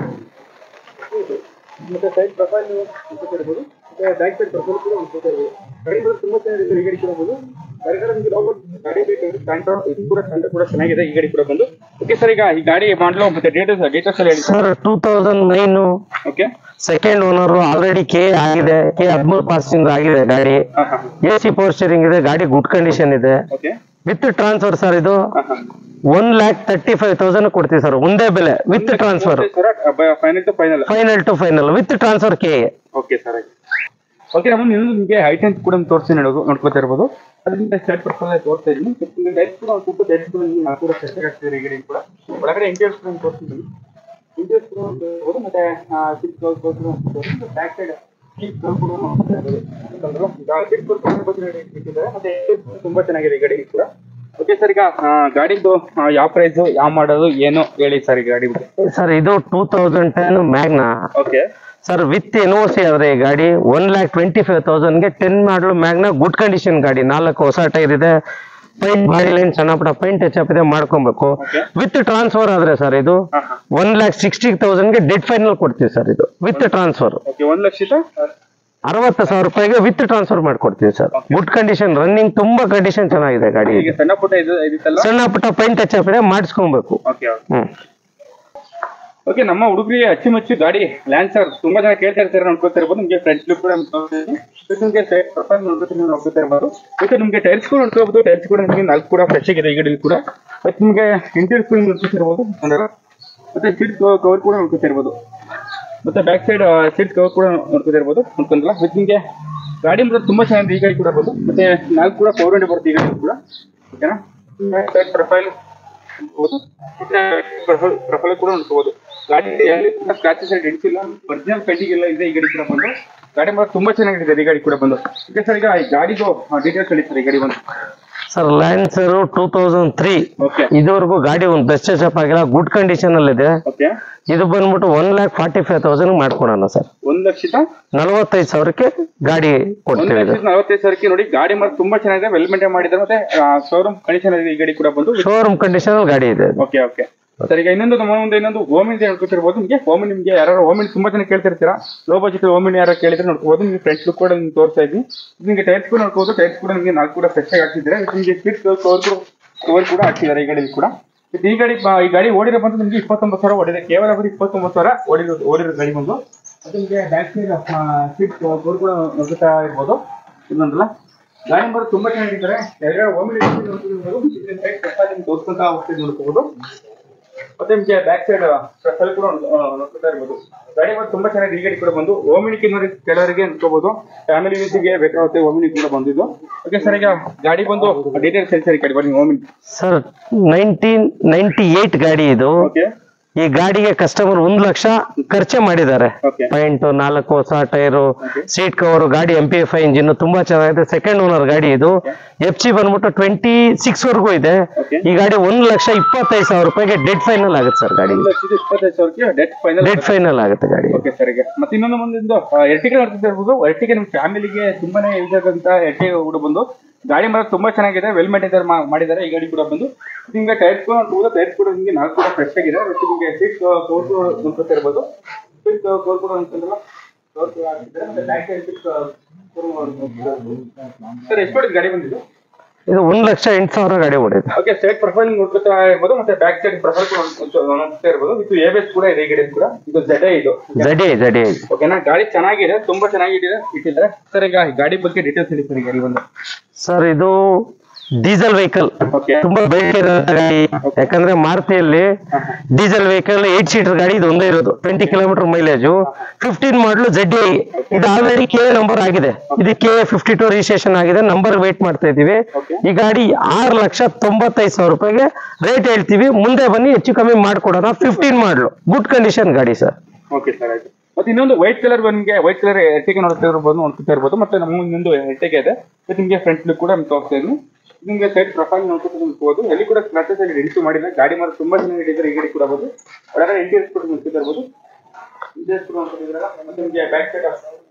ಮತ್ತೆ ಸೈಡ್ ಪ್ರೊಫೈಲ್ ನೋಡ್ಕೊತಾ ಇರ್ಬೋದು. ಮತ್ತೆ ಬ್ಯಾಕ್ ಸೈಡ್ ಪ್ರೊಫೈಲ್ ಕೂಡ ನೋಡ್ಕೊತಾ ಇರ್ಬೋದು. ಗಾಡಿ ಕೂಡ ತುಂಬಾ ಚೆನ್ನಾಗಿದೆ ಈ ಗಾಡಿ ಕೂಡ ಬಂದು. ಗಾಡಿ ಕೂಡ ಚೆನ್ನಾಗಿದೆ ಈ ಗಾಡಿ ಕೂಡ ಬಂದು. ಓಕೆ ಸರ್, ಈಗ ಈ ಗಾಡಿ ಮಾಡಲು ಮತ್ತೆ ಡೀಟೇಲ್ಸ್ ಎಲ್ಲ ಹೇಳಿ sir. 2009 okay, second owner. Already KA ಆಗಿದೆ. KA 13 ಪಾಸಿಂಗ್ ಆಗಿದೆ ಗಾಡಿ. AC ಪವರ್ ಸ್ಟೀರಿಂಗ್ ಇದೆ. ಗಾಡಿ ಗುಡ್ ಕಂಡೀಷನ್ ಇದೆ. ಓಕೆ, ವಿತ್ ಟ್ರಾನ್ಸ್ಫರ್ ಸರ್ ಇದು 1,35,000 ಕೊಡ್ತೀವಿ ಸರ್ ಒಂದೇ ಬೆಲೆ with transfer. Final to final with transfer ಕೆ. Okay sir. ಓಕೆ ನಮ್ಮ ನಿಮಗೆ ಹೈಟ್ ಅಂತ ಕೂಡ ತೋರಿಸಿ ನೋಡ್ಕೊತಾ ಇರ್ಬೋದು. ಅದರಿಂದ ಸ್ಟಾರ್ಟ್ ಪರ್ಸನಲ್ ತೋರಿಸ್ತಾ ಇದ್ದೀನಿ. ಡೈರೆಕ್ಟ್ ಕೂಡ ಒಂದು ಸ್ವಲ್ಪ ಡೈರೆಕ್ಟ್ ಕೂಡ ಫ್ರೆಶ್ ಆಗ್ತಿದೆ ಈ ಗಾಡಿ ಕೂಡ. ಒಳಗಡೆ ಇಂಟೀರಿಯರ್ಸ್ ಕೂಡ ತೋರಿಸ್ತೀನಿ. ಇಂಟೀರಿಯರ್ಸ್ ಕೂಡ ತೋರಿಸ್ಬೋದು ಮತ್ತೆ ಸೀಟ್ ಕವರ್ ತೋರಿಸ್ಬೋದು. ಬ್ಯಾಕ್ ಸೈಡ್ ಸೀಟ್ ಕವರ್ ಕೂಡ ನೋಡ್ಬೋದು. ಸೀಟ್ ಕವರ್ ಇಟ್ಟಿದ್ದಾರೆ ಮತ್ತೆ ತುಂಬಾ ಚೆನ್ನಾಗಿದೆ ಈ ಗಾಡಿ ಕೂಡ. ಓಕೆ ಸರ್, ಈಗ ಗಾಡಿದು ಯಾವ ಪ್ರೈಸ್ ಯಾವ ಮಾಡೋದು ಏನು ಹೇಳಿ ಸರ್ ಈ ಗಾಡಿ ಬಗ್ಗೆ. ಸರ್ ಇದು 2010 Magna. Okay sir with NOC ಆದ್ರೆ ಈ ಗಾಡಿ 1,25,000ಗೆ 10 ಮಾಡಲು ಮ್ಯಾಗ್ನಾ ಗುಡ್ ಕಂಡೀಷನ್ ಗಾಡಿ. 4 ಹೊಸ ಟೈರ್ ಇದೆ, ಪೈಂಟ್ ಬಾಡಿ ಲೈನ್ ಸಣ್ಣ ಪುಟ್ಟ ಪೈಂಟ್ ಟಚ್ ಅಪ್ ಇದೆ, ಮಾಡ್ಕೊಬೇಕು. ವಿತ್ ಟ್ರಾನ್ಸ್ಫರ್ ಆದ್ರೆ ಸರ್ ಇದು 1,60,000ಗೆ ಡೆಡ್ ಫೈನಲ್ ಕೊಡ್ತೀವಿ ಸರ್ ಇದು ವಿತ್ ಟ್ರಾನ್ಸ್ಫರ್. 1,60,000 ರೂಪಾಯಿಗೆ ವಿತ್ ಟ್ರಾನ್ಸ್ಫರ್ ಮಾಡ್ಕೊಡ್ತೀವಿ ಸರ್. ಗುಡ್ ಕಂಡೀಷನ್, ರನ್ನಿಂಗ್ ತುಂಬಾ ಕಂಡೀಷನ್ ಚೆನ್ನಾಗಿದೆ ಗಾಡಿ. ಸಣ್ಣ ಪುಟ್ಟ ಪೈಂಟ್ ಟಚ್ ಅಪ್ ಇದೆ, ಮಾಡಿಸ್ಕೊಬೇಕು. ಓಕೆ, ನಮ್ಮ ಹುಡುಗರಿಗೆ ಅಚ್ಚುಮೆಚ್ಚು ಗಾಡಿ ಲ್ಯಾನ್ಸರ್ ತುಂಬಾ ಜನ ಕೇಳ್ತಾ ಇರ್ತಾರೆ, ನೋಡ್ಕೊತಾ ಇರ್ಬೋದು. ನಿಮಗೆ ಫ್ರಂಟ್ ಲುಕ್ ಕೂಡ ನೋಡ್ಕೊತಾ ಇರ್ಬೋದು. ಮತ್ತೆ ನಿಮಗೆ ಟೈರ್ಸ್ ಕೂಡ ನೋಡ್ಕೋಬಹುದು. ಟೈರ್ಸ್ ಕೂಡ ನಿಮಗೆ 4 ಕೂಡ ಫ್ರೆಶ್ ಆಗಿದೆ ಈ ಗಾಡಿ ಕೂಡ. ಮತ್ತೆ ನಿಮಗೆ ಇಂಟೀರಿಯರ್ಸ್ ಕೂಡ ನೋಡ್ಕೊತಾ ಇರ್ಬೋದು. ಮತ್ತೆ ಸೀಟ್ ಕವರ್ ಕೂಡ ನೋಡ್ಕೊತಾ ಇರ್ಬೋದು. ಮತ್ತೆ ಬ್ಯಾಕ್ ಸೈಡ್ ಸೀಟ್ ಕವರ್ ಕೂಡ ನೋಡ್ಕೊತಾ ಇರ್ಬೋದು. ನೋಡ್ಕೊಂಡ್ರಲ್ಲ, ಮತ್ತೆ ನಿಮಗೆ ಗಾಡಿ ಮಾತ್ರ ತುಂಬಾ ಚೆನ್ನಾಗಿದೆ ಈ ಗಾಡಿ ಕೂಡ ಬಂದು. ಮತ್ತೆ 4 ಕೂಡ ಪವರ್ ವಿಂಡೋ ಬರುತ್ತೆ ಈ ಗಾಡಿ ಕೂಡ. ಓಕೆನಾ, ಪ್ರೊಫೈಲ್ ಪ್ರೊಫೈಲ್ ಕೂಡ ನೋಡ್ಕೋಬಹುದು. ಗಾಡಿ ಸ್ಕ್ರಾಚಸ್ ಇಡಿಸಿಲ್ಲ, ಒರಿಜಿನಲ್ ಪೇಂಟಿಂಗ್ ಎಲ್ಲ ಇದೆ ಈ ಗಾಡಿ ಕೂಡ ಬಂದು. ಗಾಡಿ ಮಾತ್ರ ತುಂಬಾ ಚೆನ್ನಾಗಿದೆ ಈ ಗಾಡಿ ಕೂಡ ಬಂದು. ಓಕೆ ಸರ್, ಈಗ ಈ ಗಾಡಿದು ಡೀಟೇಲ್ಸ್ ಹೇಳಿ ಸರ್ ಈ ಗಾಡಿ ಬಂದು. ಸರ್ ಲ್ಯಾನ್ಸರ್ 2003 ಇದುವರೆಗೂ ಗಾಡಿ ಒಂದು ಬೆಸ್ಟ್ ಟಚ್ ಆಗಿಲ್ಲ, ಗುಡ್ ಕಂಡೀಷನ್ ಅಲ್ಲಿ ಇದೆ. ಇದು ಬಂದ್ಬಿಟ್ಟು 1,45,000 ಮಾಡ್ಕೊಡೋಣ ಸರ್. 1,45,000ಕ್ಕೆ ಗಾಡಿ ಕೊಡ್ತೀವಿ. 1,45,000ಕ್ಕೆ ನೋಡಿ, ಗಾಡಿ ಮಾತ್ರ ತುಂಬಾ ಚೆನ್ನಾಗಿದೆ, ವೆಲ್ ಮೇಂಟೈನ್ ಮಾಡಿದ್ದಾರೆ. ಮತ್ತೆ ಶೋರೂಮ್ ಕಂಡೀಷನ್ ಇದೆ ಈ ಗಾಡಿ ಕೂಡ ಬಂದು. ಶೋರೂಮ್ ಕಂಡೀಷನ್ ಗಾಡಿ ಇದೆ. ಓಕೆ ಓಕೆ ಸರ್, ಈಗ ಇನ್ನೊಂದು ಓಮಿನ್ ನೋಡ್ಕೊತಿರ್ಬೋದು. ನಿಮಗೆ ಯಾರು ಓಮಿನ್ ತುಂಬಾ ಜನ ಕೇಳ್ತಿರ್ತೀರಾ, ಲೋ ಬಜೆಟ್ ಓಮಿನ್ ಯಾರು ಕೇಳಿದ್ರೆ ನೋಡ್ಕೋಬಹುದು. ನಿಮಗೆ ಫ್ರಂಟ್ ಲುಕ್ ಕೂಡ ನಿಮ್ಗೆ ತೋರಿಸ್ತಾ ಇದ್ವಿ. ನಿಮಗೆ ಟೈರ್ಸ್ ಕೂಡ ನೋಡ್ಕೋಬಹುದು. ಟೈರ್ಸ್ ಕೂಡ ನಿಮಗೆ 4 ಕೂಡ ಫ್ರೆಶ್ ಆಗಿ ಹಾಕ್ತಿದ್ದಾರೆ. ನಿಮಗೆ ಸೀಟ್ ಕವರ್ ಕೂಡ ಹಾಕ್ತಿದ್ದಾರೆ ಈ ಗಾಡಿ ಕೂಡ. ಈ ಗಾಡಿ ಓಡಿರೋ ಬಂದು ನಿಮಗೆ 29,000 ಓಡಿದೆ, ಕೇವಲ 29,000 ಓಡಿರೋ ಗಾಡಿ ಬಂದು. ಅದು ನಿಮಗೆ ಬ್ಯಾಕ್ ಸೈಡ್ ಸೀಟ್ ಕವರ್ ಕೂಡ ನೋಡ್ತಾ ಇರ್ಬೋದು. ಇನ್ನೊಂದಲ್ಲ, ಗಾಡಿ ಬಂದು ತುಂಬಾ ಚೆನ್ನಾಗಿದ್ದಾರೆ. ತೋರಿಸ್ಕೊಂತ ಹೋಗ್ತಿದ್ದು ನೋಡ್ಕೋಬಹುದು. ಮತ್ತೆ ನಿಮಗೆ ಬ್ಯಾಕ್ ಸೈಡ್ ಪ್ರೊಫೈಲ್ ಕೂಡ ನೋಡ್ತಾ ಇರ್ಬೋದು. ಗಾಡಿ ಬಂದು ತುಂಬಾ ಚೆನ್ನಾಗಿ ಈ ಗಾಡಿ ಕೂಡ ಬಂದು. ಓಮಿನಿಕ್ ನೋಡಿ ಕೆಲವರಿಗೆ ಅನ್ಕೋಬಹುದು, ಫ್ಯಾಮಿಲಿ ಯೂಸ್ಗೆ ಬೇಕಾಗುತ್ತೆ ಓಮಿನಿಕ್ ಕೂಡ ಬಂದಿದ್ದು. ಓಕೆ ಸರ್, ಈಗ ಗಾಡಿ ಬಂದು ಡೀಟೇಲ್ಸ್ ಹೇಳಿ ಸರ್ ಈ ಗಾಡಿ ಬನ್ನಿ. ಓಮಿನಿಕ್ ಸರ್ 1998 ಗಾಡಿ ಇದು. ಈ ಗಾಡಿಗೆ ಕಸ್ಟಮರ್ 1 ಲಕ್ಷ ಖರ್ಚೆ ಮಾಡಿದ್ದಾರೆ. ಪೈಂಟ್ 4 ಹೊಸ ಟೈರು, ಸೀಟ್ ಕವರ್, ಗಾಡಿ MPF ಇಂಜಿನ್ ತುಂಬಾ ಚೆನ್ನಾಗಿದೆ. ಸೆಕೆಂಡ್ ಓನರ್ ಗಾಡಿ ಇದು. FC ಬಂದ್ಬಿಟ್ಟು 26 ವರೆಗೂ ಇದೆ. ಈ ಗಾಡಿ 1,25,000 ರೂಪಾಯಿಗೆ ಡೆಡ್ ಫೈನಲ್ ಆಗುತ್ತೆ ಸರ್. ಗಾಡಿ 1,25,000 ಡೆಡ್ ಫೈನಲ್ ಆಗುತ್ತೆ ಗಾಡಿ. ಓಕೆ ಸರ್, ಈಗ ಮತ್ತೆ ಇನ್ನೊಂದು ಮುಂದೆ ಎರ್ಟಿಗಾ ನೋಡ್ತಾ ಇರ್ಬೋದು. ಎರ್ಟಿಗಾ ನಿಮ್ ಫ್ಯಾಮಿಲಿಗೆ ತುಂಬಾನೇ ಯೂಸ್ ಆಗಂತ ಎರ್ಟಿಗಾ ಕೂಡ ಬಂದು. ಗಾಡಿ ಮಾತ್ರ ತುಂಬಾ ಚೆನ್ನಾಗಿದೆ, ವೆಲ್ ಮೇಂಟೈನ್ ಮಾಡಿದ್ದಾರೆ ಈ ಗಾಡಿ ಕೂಡ ಬಂದು. ನಿಮ್ಗೆ ಟೈರ್ಸ್ ಕೂಡ ಟೈರ್ಸ್ ಕೂಡ ನಿಮಗೆ 4 ಕೂಡ ಫ್ರೆಶ್ ಆಗಿದೆ. ಮತ್ತೆ ನಿಮಗೆ ಸೀಟ್ ಕವರ್ ನೋಡ್ಕೊತಾ ಇರ್ಬೋದು. ಸೀಟ್ ಕವರ್ ಕೂಡ ಅಂತಂದ್ರೆ ಸರ್ ಎಷ್ಟು ಹೊಡಿದ್ ಗಾಡಿ ಬಂದಿದ್ದು? ಇದು 1,08,000 ಗಾಡಿ ಓಡಿದೆ. ಓಕೆ, ಸೈಡ್ ಪ್ರೊಫೈಲ್ ನೋಡ್ಕೊತಾ ಇರ್ಬೋದು. ಮತ್ತೆ ಬ್ಯಾಕ್ ಸೈಡ್ ಪ್ರೊಫೈಲ್ ಕೂಡ ನೋಡ್ತಾ ಇರ್ಬೋದು. ಇದು ABS ಕೂಡ ಇದೆ ಈ ಗಾಡಿ ಕೂಡ. ಇದು ZD. ಓಕೆನಾ, ಗಾಡಿ ಚೆನ್ನಾಗಿದೆ, ತುಂಬಾ ಚೆನ್ನಾಗಿದೆ ಇಟ್ಟಿದ್ದಾರೆ ಸರ್. ಈಗ ಗಾಡಿ ಬಗ್ಗೆ ಡೀಟೇಲ್ಸ್ ಹೇಳಿ ಸರ್ ಈ ಗಾಡಿ ಬಂದು. ಸರ್ ಇದು ಡೀಸೆಲ್ ವೆಹಿಕಲ್, ತುಂಬಾ ಬೇಡಿಕೆ ಗಾಡಿ. ಯಾಕಂದ್ರೆ ಮಾರುತಿಯಲ್ಲಿ ಡೀಸೆಲ್ ವೆಹಿಕಲ್ 8 ಸೀಟರ್ ಗಾಡಿ ಇದು ಒಂದೇ ಇರೋದು. 20 ಕಿಲೋಮೀಟರ್ ಮೈಲೇಜು, 15 ಮಾಡಲು ZDI. ಇದು ಆಲ್ರೆಡಿ KA ನಂಬರ್ ಆಗಿದೆ. ಇದಕ್ಕೆ 52 ರಿಜಿಸ್ಟ್ರೇಷನ್ ಆಗಿದೆ. ನಂಬರ್ ವೇಟ್ ಮಾಡ್ತಾ ಇದೀವಿ. ಈ ಗಾಡಿ 6,95,000 ರೂಪಾಯಿಗೆ ರೇಟ್ ಹೇಳ್ತೀವಿ. ಮುಂದೆ ಬನ್ನಿ, ಹೆಚ್ಚು ಕಮ್ಮಿ ಮಾಡ್ಕೊಡೋಣ. 15 ಮಾಡಲು ಗುಡ್ ಕಂಡೀಷನ್ ಗಾಡಿ ಸರ್. ಓಕೆ ಸರ್, ಆಯ್ತು. ಮತ್ತೆ ಇನ್ನೊಂದು ವೈಟ್ ಕಲರ್ ನಿಮಗೆ ವೈಟ್ ಕಲರ್ ಎರ್ಟಿಗಾ ನೋಡ್ತಾ ಇರ್ಬೋದು. ಮತ್ತೆ ನಮ್ಮ ಇನ್ನೊಂದು ಎರ್ಟಿಗಾ ಇದೆ. ಮತ್ತೆ ನಿಮಗೆ ಫ್ರಂಟ್ ಲುಕ್ ಕೂಡ ತೋರಿಸ್ತಾ ಇದ್ದೀನಿ. ನಿಮಗೆ ಸೈಡ್ ಪ್ರೊಫೈಲ್ ನೋಡ್ಕೊಂಡು ಎಲ್ಲಿ ಕೂಡ ಸ್ಕ್ರಾಚಸ್ ಅಲ್ಲಿ ರೆಡಿ ಮಾಡಿದ್ರೆ. ಗಾಡಿ ಮಾತ್ರ ತುಂಬಾ ಚೆನ್ನಾಗಿ ಇಟ್ಟಿದ್ದಾರೆ ಈ ಗಾಡಿ ಕೂಡ ಬಂದು. ಒಳಗಡೆ ಇಂಟೀರಿಯರ್ಸ್ ಕೂಡ ನೋಡ್ತಾ ಇರ್ಬೋದು. ಇಂಟೀರಿಯರ್ಸ್ ಕೂಡ ನೋಡ್ತಿದ್ದೀರಾ. ಮತ್ತೆ ನಿಮಗೆ ಬ್ಯಾಕ್ ಸೈಡ್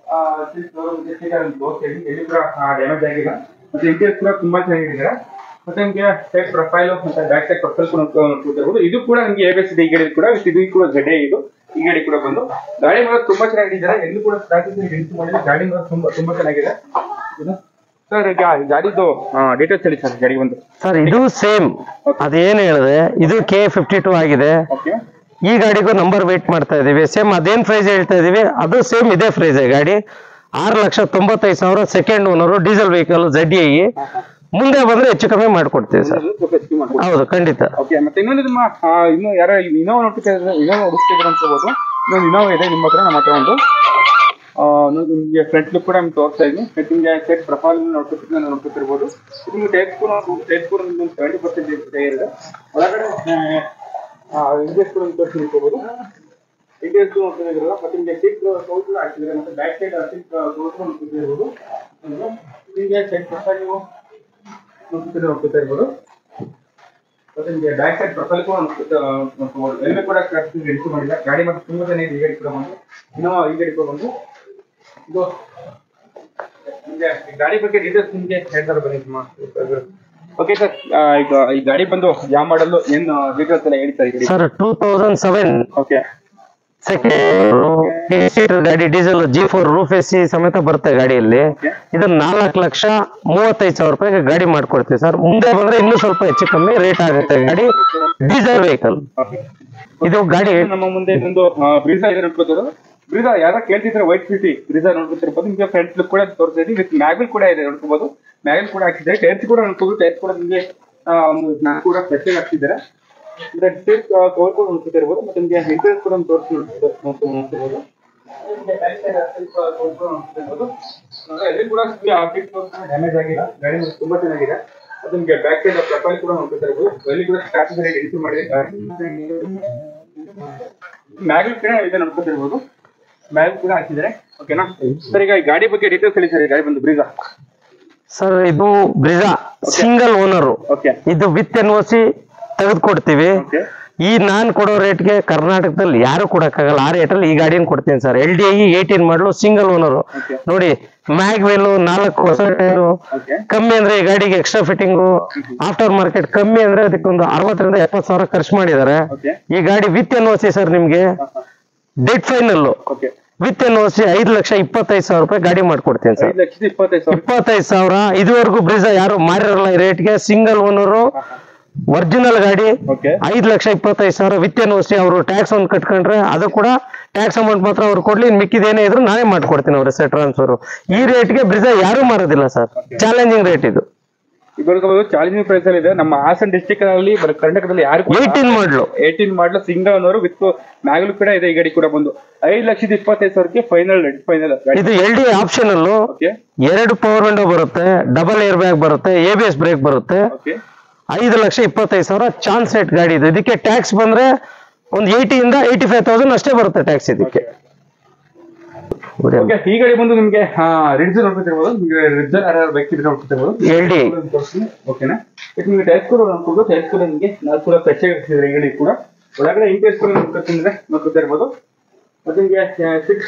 ಎಲ್ಲಿ ಕೂಡ ಡ್ಯಾಮೇಜ್ ಆಗಿಲ್ಲ. ಮತ್ತೆ ಇಂಟೀರಿಯರ್ಸ್ ಕೂಡ ತುಂಬಾ ಚೆನ್ನಾಗಿದ್ದಾರೆ. ಮತ್ತೆ ನಿಮಗೆ ಸೈಡ್ ಪ್ರೊಫೈಲ್ ಮತ್ತೆ ಬ್ಯಾಕ್ ಸೈಡ್ ಪ್ರೊಫೈಲ್ ಕೂಡ ನೋಡ್ಕೊತಾ ಇರ್ಬೋದು. ಇದು ಕೂಡ ನಿಮಗೆ ABS ಇದೆ ಈ ಗಾಡಿ ಕೂಡ. ಇದು ಕೂಡ ZDI ಇದು ಈ ಗಾಡಿ ಕೂಡ ಬಂದು. ಗಾಡಿ ಮಾತ್ರ ತುಂಬಾ ಚೆನ್ನಾಗಿದ್ದಾರೆ. ಎಲ್ಲಿ ಕೂಡ ಸ್ಕ್ರಾಚಸ್ ಅಲ್ಲಿ ರೆಡಿ ಮಾಡಿದ್ರೆ. ಗಾಡಿ ಮಾತ್ರ ತುಂಬಾ ಚೆನ್ನಾಗಿದೆ ಸರ್. ಈಗ ಗಾಡಿದು ಡೀಟೇಲ್ಸ್ ಹೇಳಿ ಸರ್ ಗಾಡಿ ಬಂದು. ಸರ್ ಇದು ಸೇಮ್ ಅದೇನು ಹೇಳಿದೆ, ಇದು K52 ಆಗಿದೆ. ಈ ಗಾಡಿಗೂ ನಂಬರ್ ವೇಟ್ ಮಾಡ್ತಾ ಇದೀವಿ. ಸೇಮ್ ಅದೇನ್ ಪ್ರೈಸ್ ಹೇಳ್ತಾ ಇದೀವಿ ಅದು ಸೇಮ್ ಇದೇ ಪ್ರೈಸ್ ಗಾಡಿ. 6,95,000 second owner, diesel vehicle ZDI. ಮುಂದೆ ಬಂದ್ರೆ ಹೆಚ್ಚು ಕಮ್ಮಿ ಮಾಡ್ಕೊಡ್ತೀವಿ ಸರ್. ಸ್ವಲ್ಪ ಹೆಚ್ಚು ಮಾಡ್ಕೊಡಿ. ಹೌದು ಖಂಡಿತ. ಓಕೆ, ಮತ್ತೆ ಇನ್ನೊಂದು ನಿಮ್ಮ ಇನ್ನು ಯಾರೋ ಇನೋವಾ ನೋಡ್ತಿದ್ರೆ ಇನೋವಾ ಹುಡುಕ್ತಿದ್ರು ಅಂತ ಹೇಳ್ಬೋದು. ಇನ್ನೊಂದು ಇನೋವಾ ಇದೆ ನಿಮ್ಮ ಹತ್ರ, ನಮ್ಮ ಹತ್ರ ಒಂದು ನಿಮಗೆ ಫ್ರಂಟ್ ಲುಕ್ ಕೂಡ ನಿಮ್ಗೆ ತೋರಿಸ್ತಾ ಇದ್ದೀನಿ. ನಿಮಗೆ ಸೆಟ್ ಪ್ರೊಫೈಲ್ ನೋಡ್ಕೊತಿರ್ಬೋದು. ನಿಮ್ಗೆ ಟೈಪ್ಸ್ ಕೂಡ ನಿಮ್ಗೆ 70% ಟೈರ್ ಇದೆ. ಒಳಗಡೆ ಇಂಡಿಯಸ್ ಕೂಡ ತೋರಿಸಿ ನಿಂತ್ಕೋಬೋದು. ಇಂಡಿಯಸ್ ನೋಡ್ತಿರಲ್ಲ, ಮತ್ತೆ ನಿಮಗೆ ಸೀಟ್ ಕವರ್ ಕೂಡ ಹಾಕಿದ್ರೆ, ಮತ್ತೆ ಬ್ಯಾಕ್ ಸೈಡ್ ಸೀಟ್ ಕವರ್ ಕೂಡ ನೋಡ್ಕೊತಿರ್ಬೋದು. ನಿಮಗೆ ಸೆಟ್ ಪ್ರೊಫೈಲ್ ನೀವು ನೋಡ್ಕೊತಾ ಇರ್ಬೋದು. ಮತ್ತೆ ನಿಮಗೆ ಬ್ಯಾಕ್ ಸೈಡ್ ಪ್ರೊಫೈಲ್ ಕೂಡ ನೋಡ್ಕೋಬಹುದು. ಎಲ್ಲೂ ಕೂಡ ರೆಡಿ ಮಾಡಿಲ್ಲ. ಗಾಡಿ ಮತ್ತೆ ತುಂಬಾ ಚೆನ್ನಾಗಿದೆ. ಈ ಗಾಡಿ ಕೂಡ ಬಂದು ಇನೋವಾ ಈ ಗಾಡಿ ಕೂಡ ಬಂದು ಇದು ನಿಮಗೆ ಗಾಡಿ ಬಗ್ಗೆ ಡೀಟೇಲ್ಸ್ ನಿಮಗೆ ಹೇಳ್ತಾರೆ ಬನ್ನಿ. ಓಕೆ ಸರ್, ಈಗ ಈ ಗಾಡಿ ಬಂದು ಯಾವ ಮಾಡಲ್ ಏನು ಡೀಟೇಲ್ಸ್ ಎಲ್ಲ ಹೇಳ್ತಾರೆ ಸರ್. 2007 ಓಕೆ ಸೆಕೆಂಡ್ ಗಾಡಿ, ಡೀಸೆಲ್ G4 ರೂಫ್ AC ಸಮೇತ ಬರುತ್ತೆ ಗಾಡಿಯಲ್ಲಿ. ಇದು 4,35,000 ರೂಪಾಯಿಗೆ ಗಾಡಿ ಮಾಡ್ಕೊಡ್ತೀವಿ ಸರ್. ಮುಂದೆ ಬಂದ್ರೆ ಇನ್ನೂ ಸ್ವಲ್ಪ ಹೆಚ್ಚು ಕಮ್ಮಿ ರೇಟ್ ಆಗುತ್ತೆ. ಗಾಡಿ ಡೀಸೆಲ್ ವೆಹಿಕಲ್ ಇದು. ಗಾಡಿ ನಮ್ಮ ಮುಂದೆ ಒಂದು ಬ್ರೀಜಾ ಇದೆ ನೋಡ್ಕೋತಾರೆ. ಬ್ರೀಜಾ ಯಾರ ಕೇಳ್ತಿದ್ರೆ ವೈಟ್ ಸಿಟಿ ಬ್ರೀಜಾ ನೋಡ್ಕೊತಿರ್ಬೋದು. ನಿಮಗೆ ಫ್ರಂಟ್ ಲುಕ್ ಕೂಡ ತೋರಿಸ್ತಾ ಇದ್ದೀವಿ. ವಿತ್ ಮ್ಯಾಗಲ್ ಕೂಡ ಇದೆ ನೋಡ್ಕೋಬಹುದು. ಮ್ಯಾಗಲ್ ಕೂಡ ಹಾಕಿದ್ದಾರೆ. ಟೈರ್ಸ್ ಕೂಡ ನೋಡ್ಕೋಬಹುದು. ಟೈರ್ಸ್ ಕೂಡ ನಿಮಗೆ ಒಂದು 4 ಕೂಡ ಫ್ರೆಶ್ ಹಾಕ್ತಿದ್ದಾರೆ. ಸೀಟ್ ಕವರ್ ಕೂಡ ನೋಡ್ಕೊತಿರ್ಬೋದು. ಮತ್ತೆ ನಿಮಗೆ ಇಂಟೀರಿಯರ್ ಕೂಡ ತೋರಿಸಿ ನೋಡ್ತಿರ್ಬೋದು. ಎಲ್ಲಿ ಕೂಡ ಡ್ಯಾಮೇಜ್ ಆಗಿಲ್ಲ. ಗಾಡಿ ತುಂಬಾ ಚೆನ್ನಾಗಿದೆ. ಅದು ನಿಮಗೆ ಬ್ಯಾಕ್ ಸೈಡ್ ಪ್ರೊಫೈಲ್ ಕೂಡ ನೋಡ್ಕೊತಿರ್ಬೋದು. ಎಲ್ಲಿ ಕೂಡ ಸ್ಟಾರ್ಟ್ ಎಡಿಟ್ ಮಾಡಿದೆ. ಮ್ಯಾಗಲ್ ಕೂಡ ಇದೆ ನೋಡ್ಕೊತಿರ್ಬೋದು. ಮ್ಯಾಗಲ್ ಕೂಡ ಹಾಕಿದ್ದಾರೆ. ಓಕೆನಾ ಸರ್, ಈಗ ಈ ಗಾಡಿ ಬಗ್ಗೆ ಡೀಟೇಲ್ಸ್ ಹೇಳಿ ಸರ್. ಈ ಗಾಡಿ ಬಂದು ಬ್ರೀಜಾ ಸರ್. ಇದು ಬ್ರೀಜಾ ಸಿಂಗಲ್ ಓನರ್. ಓಕೆ, ಇದು ವಿತ್ NOC ತೆಗೆದುಕೊಡ್ತೀವಿ. ಈ ನಾನ್ ಕೊಡೋ ರೇಟ್ಗೆ ಕರ್ನಾಟಕದಲ್ಲಿ ಯಾರು ಕೊಡಕ್ಕಾಗಲ್ಲ. ಆ ರೇಟಲ್ಲಿ ಈ ಗಾಡಿನ ಕೊಡ್ತೀನಿ ಸರ್. LDI 18 ಮಾಡಲು ಸಿಂಗಲ್ ಓನರ್. ನೋಡಿ, ಮ್ಯಾಗ್ ವೇಲ್ 4 ಹೊಸ ಟೈರು. ಕಮ್ಮಿ ಅಂದ್ರೆ ಈ ಗಾಡಿಗೆ ಎಕ್ಸ್ಟ್ರಾ ಫಿಟ್ಟಿಂಗು, ಆಫ್ಟರ್ ಮಾರ್ಕೆಟ್ ಕಮ್ಮಿ ಅಂದ್ರೆ ಅದಕ್ಕೊಂದು 60,000 ರಿಂದ 70,000 ಖರ್ಚು ಮಾಡಿದ್ದಾರೆ. ಈ ಗಾಡಿ ವಿತ್ NOC ಸರ್. ನಿಮ್ಗೆ ಡೆಡ್ ಫೈನಲ್ ವಿತ್ NOC 5,25,000 ರೂಪಾಯಿ ಗಾಡಿ ಮಾಡ್ಕೊಡ್ತೀನಿ ಸರ್. 25,000. ಇದುವರೆಗೂ ಬ್ರೀಜಾ ಯಾರು ಮಾರಿರಲ್ಲ ಈ ರೇಟ್ಗೆ. ಸಿಂಗಲ್ ಓನರು, ಒರಿಜಿನಲ್ ಗಾಡಿ. 5,25,000 ವಿತ್ NOC. ಅವರು ಟ್ಯಾಕ್ಸ್ ಒಂದು ಕಟ್ಕೊಂಡ್ರೆ ಅದು ಕೂಡ ಟ್ಯಾಕ್ಸ್ ಅಮೌಂಟ್ ಮಾತ್ರ ಅವ್ರು ಕೊಡ್ಲಿ. ಮಿಕ್ಕಿದೇನೇ ಇದ್ರು ನಾನೇ ಮಾಡ್ಕೊಡ್ತೀನಿ ಅವ್ರ ಹೆಸರು ಟ್ರಾನ್ಸ್ಫರ್. ಈ ರೇಟ್ಗೆ ಬ್ರೀಜಾ ಯಾರು ಮಾರೋದಿಲ್ಲ ಸರ್. ಚಾಲೆಂಜಿಂಗ್ ರೇಟ್ ಇದು. ಚಾಲೆಂಜಿಂಗ್ ಪ್ರೈಸ್ ಅಲ್ಲಿ ಇದೆ. ನಮ್ಮ ಹಾಸನ ಡಿಸ್ಟ್ರಿಕ್ಟ್ ಅಲ್ಲಿ ಕರ್ನಾಟಕದಲ್ಲಿ ಯಾರು 18 ಮಾಡಲು ಸಿಂಗಲ್ ಓನರ್ ವಿತ್ ಮ್ಯಾಗಲ್ ಕೂಡ ಇದೆ. ಈ ಗಾಡಿ ಕೂಡ ಬಂದು 5,25,000 ಫೈನಲ್. ಇದು LDI ಆಪ್ಷನಲ್. 2 ಪವರ್ ವಿಂಡೋ ಬರುತ್ತೆ, ಡಬಲ್ ಏರ್ ಬ್ಯಾಗ್ ಬರುತ್ತೆ, ABS ಬ್ರೇಕ್ ಬರುತ್ತೆ. 5,25,000 ಚಾನ್ಸ್ ರೇಟ್ ಗಾಡಿ ಇದು. ಇದಕ್ಕೆ ಟ್ಯಾಕ್ಸ್ ಬಂದ್ರೆ ಒಂದು 80 ಇಂದ 85,000 ಅಷ್ಟೇ ಬರುತ್ತೆ ಟ್ಯಾಕ್ಸ್ ಇದಕ್ಕೆ. ಈ ಗಾಡಿ ಬಂದು ನಿಮ್ಗೆ ರಿಡ್ಜಲ್ ನೋಡ್ಕೊತಿರ್ಬೋದು. ರಿಡ್ಜಲ್ ಯಾರು ಬೇಕಿದ್ರೆ ನೋಡ್ಕೊತಿರ್ಬೋದು. LDI ಓಕೆನಾ. ನಿಮ್ಗೆ ಟೈರ್ಸ್ ಕೂಡ ನೋಡ್ಕೊಂಡು, ಟೈರ್ಸ್ ಕೂಡ ನಿಮಗೆ 4 ಕೂಡ ಫ್ರೆಶ್ ಆಗಿರ್ತಿದ್ರೆ ಈ ಗಾಡಿ ಕೂಡ. ಒಳಗಡೆ ಇಂಟೀರಿಯರ್ಸ್ ಕೂಡ ನೋಡ್ಕೊತಿದ್ರೆ ನೋಡ್ಕೊತಿರ್ಬೋದು. ಮತ್ತೆ ನಿಮಗೆ ಸಿಕ್ಸ್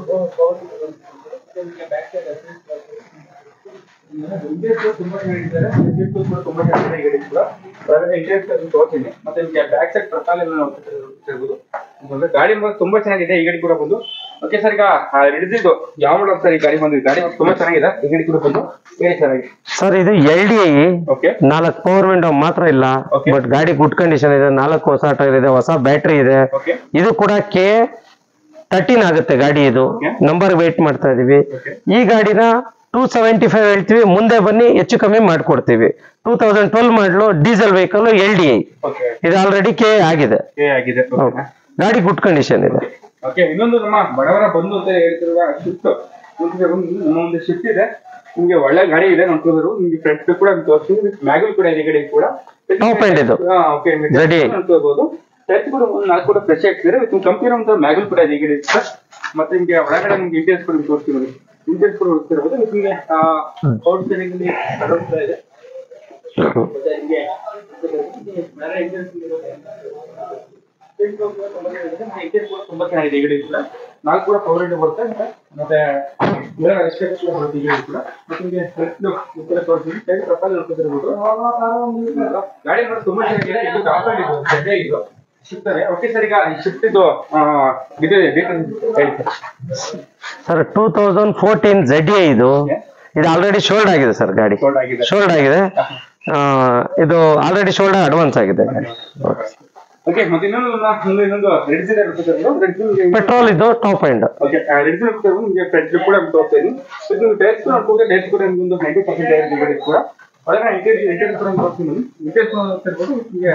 ತುಂಬಾ ಚೆನ್ನಾಗಿದ್ದಾರೆ. ತುಂಬಾ ಚೆನ್ನಾಗಿದೆ ಈ ಗಾಡಿ ಕೂಡ. ಒಳಗಡೆ ಇಂಟೀರಿಯರ್ಸ್ ತೋರಿಸ್ತೀನಿ. ಮತ್ತೆ ನಿಮಗೆ ಬ್ಯಾಕ್ ಸೈಡ್ ಪ್ರೊಫೈಲ್ ಎಲ್ಲ ನೋಡ್ಕೊತಿರ್ಬೋದು. ಗಾಡಿ ತುಂಬಾ ಚೆನ್ನಾಗಿದೆ ಈ ಗಾಡಿ ಕೂಡ ಬಂದು. ಓಕೆ ಸರ್, ಈಗ ಹಿಡಿದಿದ್ದು ಯಾವ ಮಾಡಲ್ ಸರ್ ಈ ಗಾಡಿ ಬಂದು? ಗಾಡಿ ತುಂಬಾ ಚೆನ್ನಾಗಿದೆ ಈ ಗಾಡಿ ಕೂಡ ಬಂದು. ಹೇಳಿ ಚೆನ್ನಾಗಿ ಸರ್. ಇದು LDI 4 ಪವರ್ ವಿಂಡೋ ಮಾತ್ರ ಇಲ್ಲ, ಬಟ್ ಗಾಡಿ ಗುಡ್ ಕಂಡೀಷನ್ ಇದೆ. 4 ಹೊಸ ಟೈರ್ ಇದೆ, ಹೊಸ ಬ್ಯಾಟ್ರಿ ಇದೆ. ಇದು ಕೂಡ K13 ಆಗುತ್ತೆ ಗಾಡಿ. ಇದು ನಂಬರ್ ವೇಟ್ ಮಾಡ್ತಾ ಇದೀವಿ. ಈ ಗಾಡಿನ 275 ಹೇಳ್ತೀವಿ. ಮುಂದೆ ಬನ್ನಿ ಹೆಚ್ಚು ಕಮ್ಮಿ ಮಾಡ್ಕೊಡ್ತೀವಿ. 2012 ಮಾಡಲು ಡೀಸೆಲ್ ವೆಹಿಕಲ್ LDI. ಇದು ಆಲ್ರೆಡಿ K ಆಗಿದೆ. ಗಾಡಿ ಗುಡ್ ಕಂಡೀಷನ್ ಇದೆ. ಓಕೆ, ಇನ್ನೊಂದು ನಮ್ಮ ಬಡವರ ಬಂಧು ಅಂತ ಹೇಳ್ತಿರುವ ಶಿಫ್ಟ್. ನಮ್ಮ ಒಂದು ಶಿಫ್ಟ್ ಇದೆ. ನಿಮ್ಗೆ ಒಳ್ಳೆ ಗಾಡಿ ಇದೆ ನೋಡ್ಕೋಬಹುದು. ನಿಮ್ಗೆ ಫ್ರಂಟ್ ಕೂಡ ತೋರಿಸ್ತೀವಿ. ಮ್ಯಾಗಲ್ ಕೂಡ ಇದೆ ಗಾಡಿ ಕೂಡ. ಟಾಪ್ ಎಂಡ್ ಇದು. ನೋಡ್ಕೋಬಹುದು. ಟೈರ್ಸ್ ಕೂಡ 4 ಕೂಡ ಫ್ರೆಶ್ ಆಗ್ತಿದ್ದಾರೆ. ಕಂಪನಿ ಒಂದು ಮ್ಯಾಗಲ್ ಕೂಡ ಇದೆ ಈ ಗಾಡಿ. ಮತ್ತೆ ನಿಮ್ಗೆ ಒಳಗಡೆ ನಿಮ್ಗೆ ಇಂಟೀರಿಯರ್ಸ್ ಕೂಡ ತೋರಿಸ್ತೀವಿ. ಇಂಟೀರಿಯರ್ಸ್ ಕೂಡ ಹೋಗ್ತಿರ್ಬೋದು. ನಿಮ್ಗೆ ಔಟ್ ಸೈಡ್ ಇದೆ. ತುಂಬಾ ಚೆನ್ನಾಗಿದೆ ಈ ಗಾಡಿ ಕೂಡ. 4 ಕೂಡ ಪವರ್ ವಿಂಡೋ ಬರುತ್ತೆ. ಮತ್ತೆ ಗಾಡಿ ತುಂಬಾ ಚೆನ್ನಾಗಿದೆ. ಇದು ಸಿಗ್ತಾರೆ. ಓಕೆ ಸರ್, ಈಗ ಶಿಫ್ಟ್ ಇದು ಸರ್ 2014 ZA ಇದು. ಇದು ಆಲ್ರೆಡಿ ಶೋಲ್ಡ್ ಆಗಿದೆ ಸರ್. ಗಾಡಿ ಶೋಲ್ಡ್ ಆಗಿದೆ. ಇದು ಆಲ್ರೆಡಿ ಶೋಲ್ಡ್ ಅಡ್ವಾನ್ಸ್ ಆಗಿದೆ ಗಾಡಿ. ಓಕೆ, ಮತ್ತೆ ಇನ್ನೊಂದು ಪೆಟ್ರೋಲ್ ಇದು ಟಾಪ್ ಎಂಡ್. ಓಕೆ, ನಿಮಗೆ ಫ್ರಂಟ್ ಕೂಡ ತೋರಿಸ್ತೀನಿ. ಟೈರ್ಸ್ ಕೂಡ ನೋಡ್ಬೋದು. ಟೈರ್ಸ್ ಕೂಡ ನಿಮ್ಗೆ 90% ಟೈರ್ ಕೂಡ ಒಳಗಡೆ ಇಂಟೀರಿಯರ್ ಕೂಡ ತೋರಿಸ್ತೀನಿ ನೋಡಿ. ಇಂಟೀರಿಯರ್ ಇರ್ಬೋದು ನಿಮಗೆ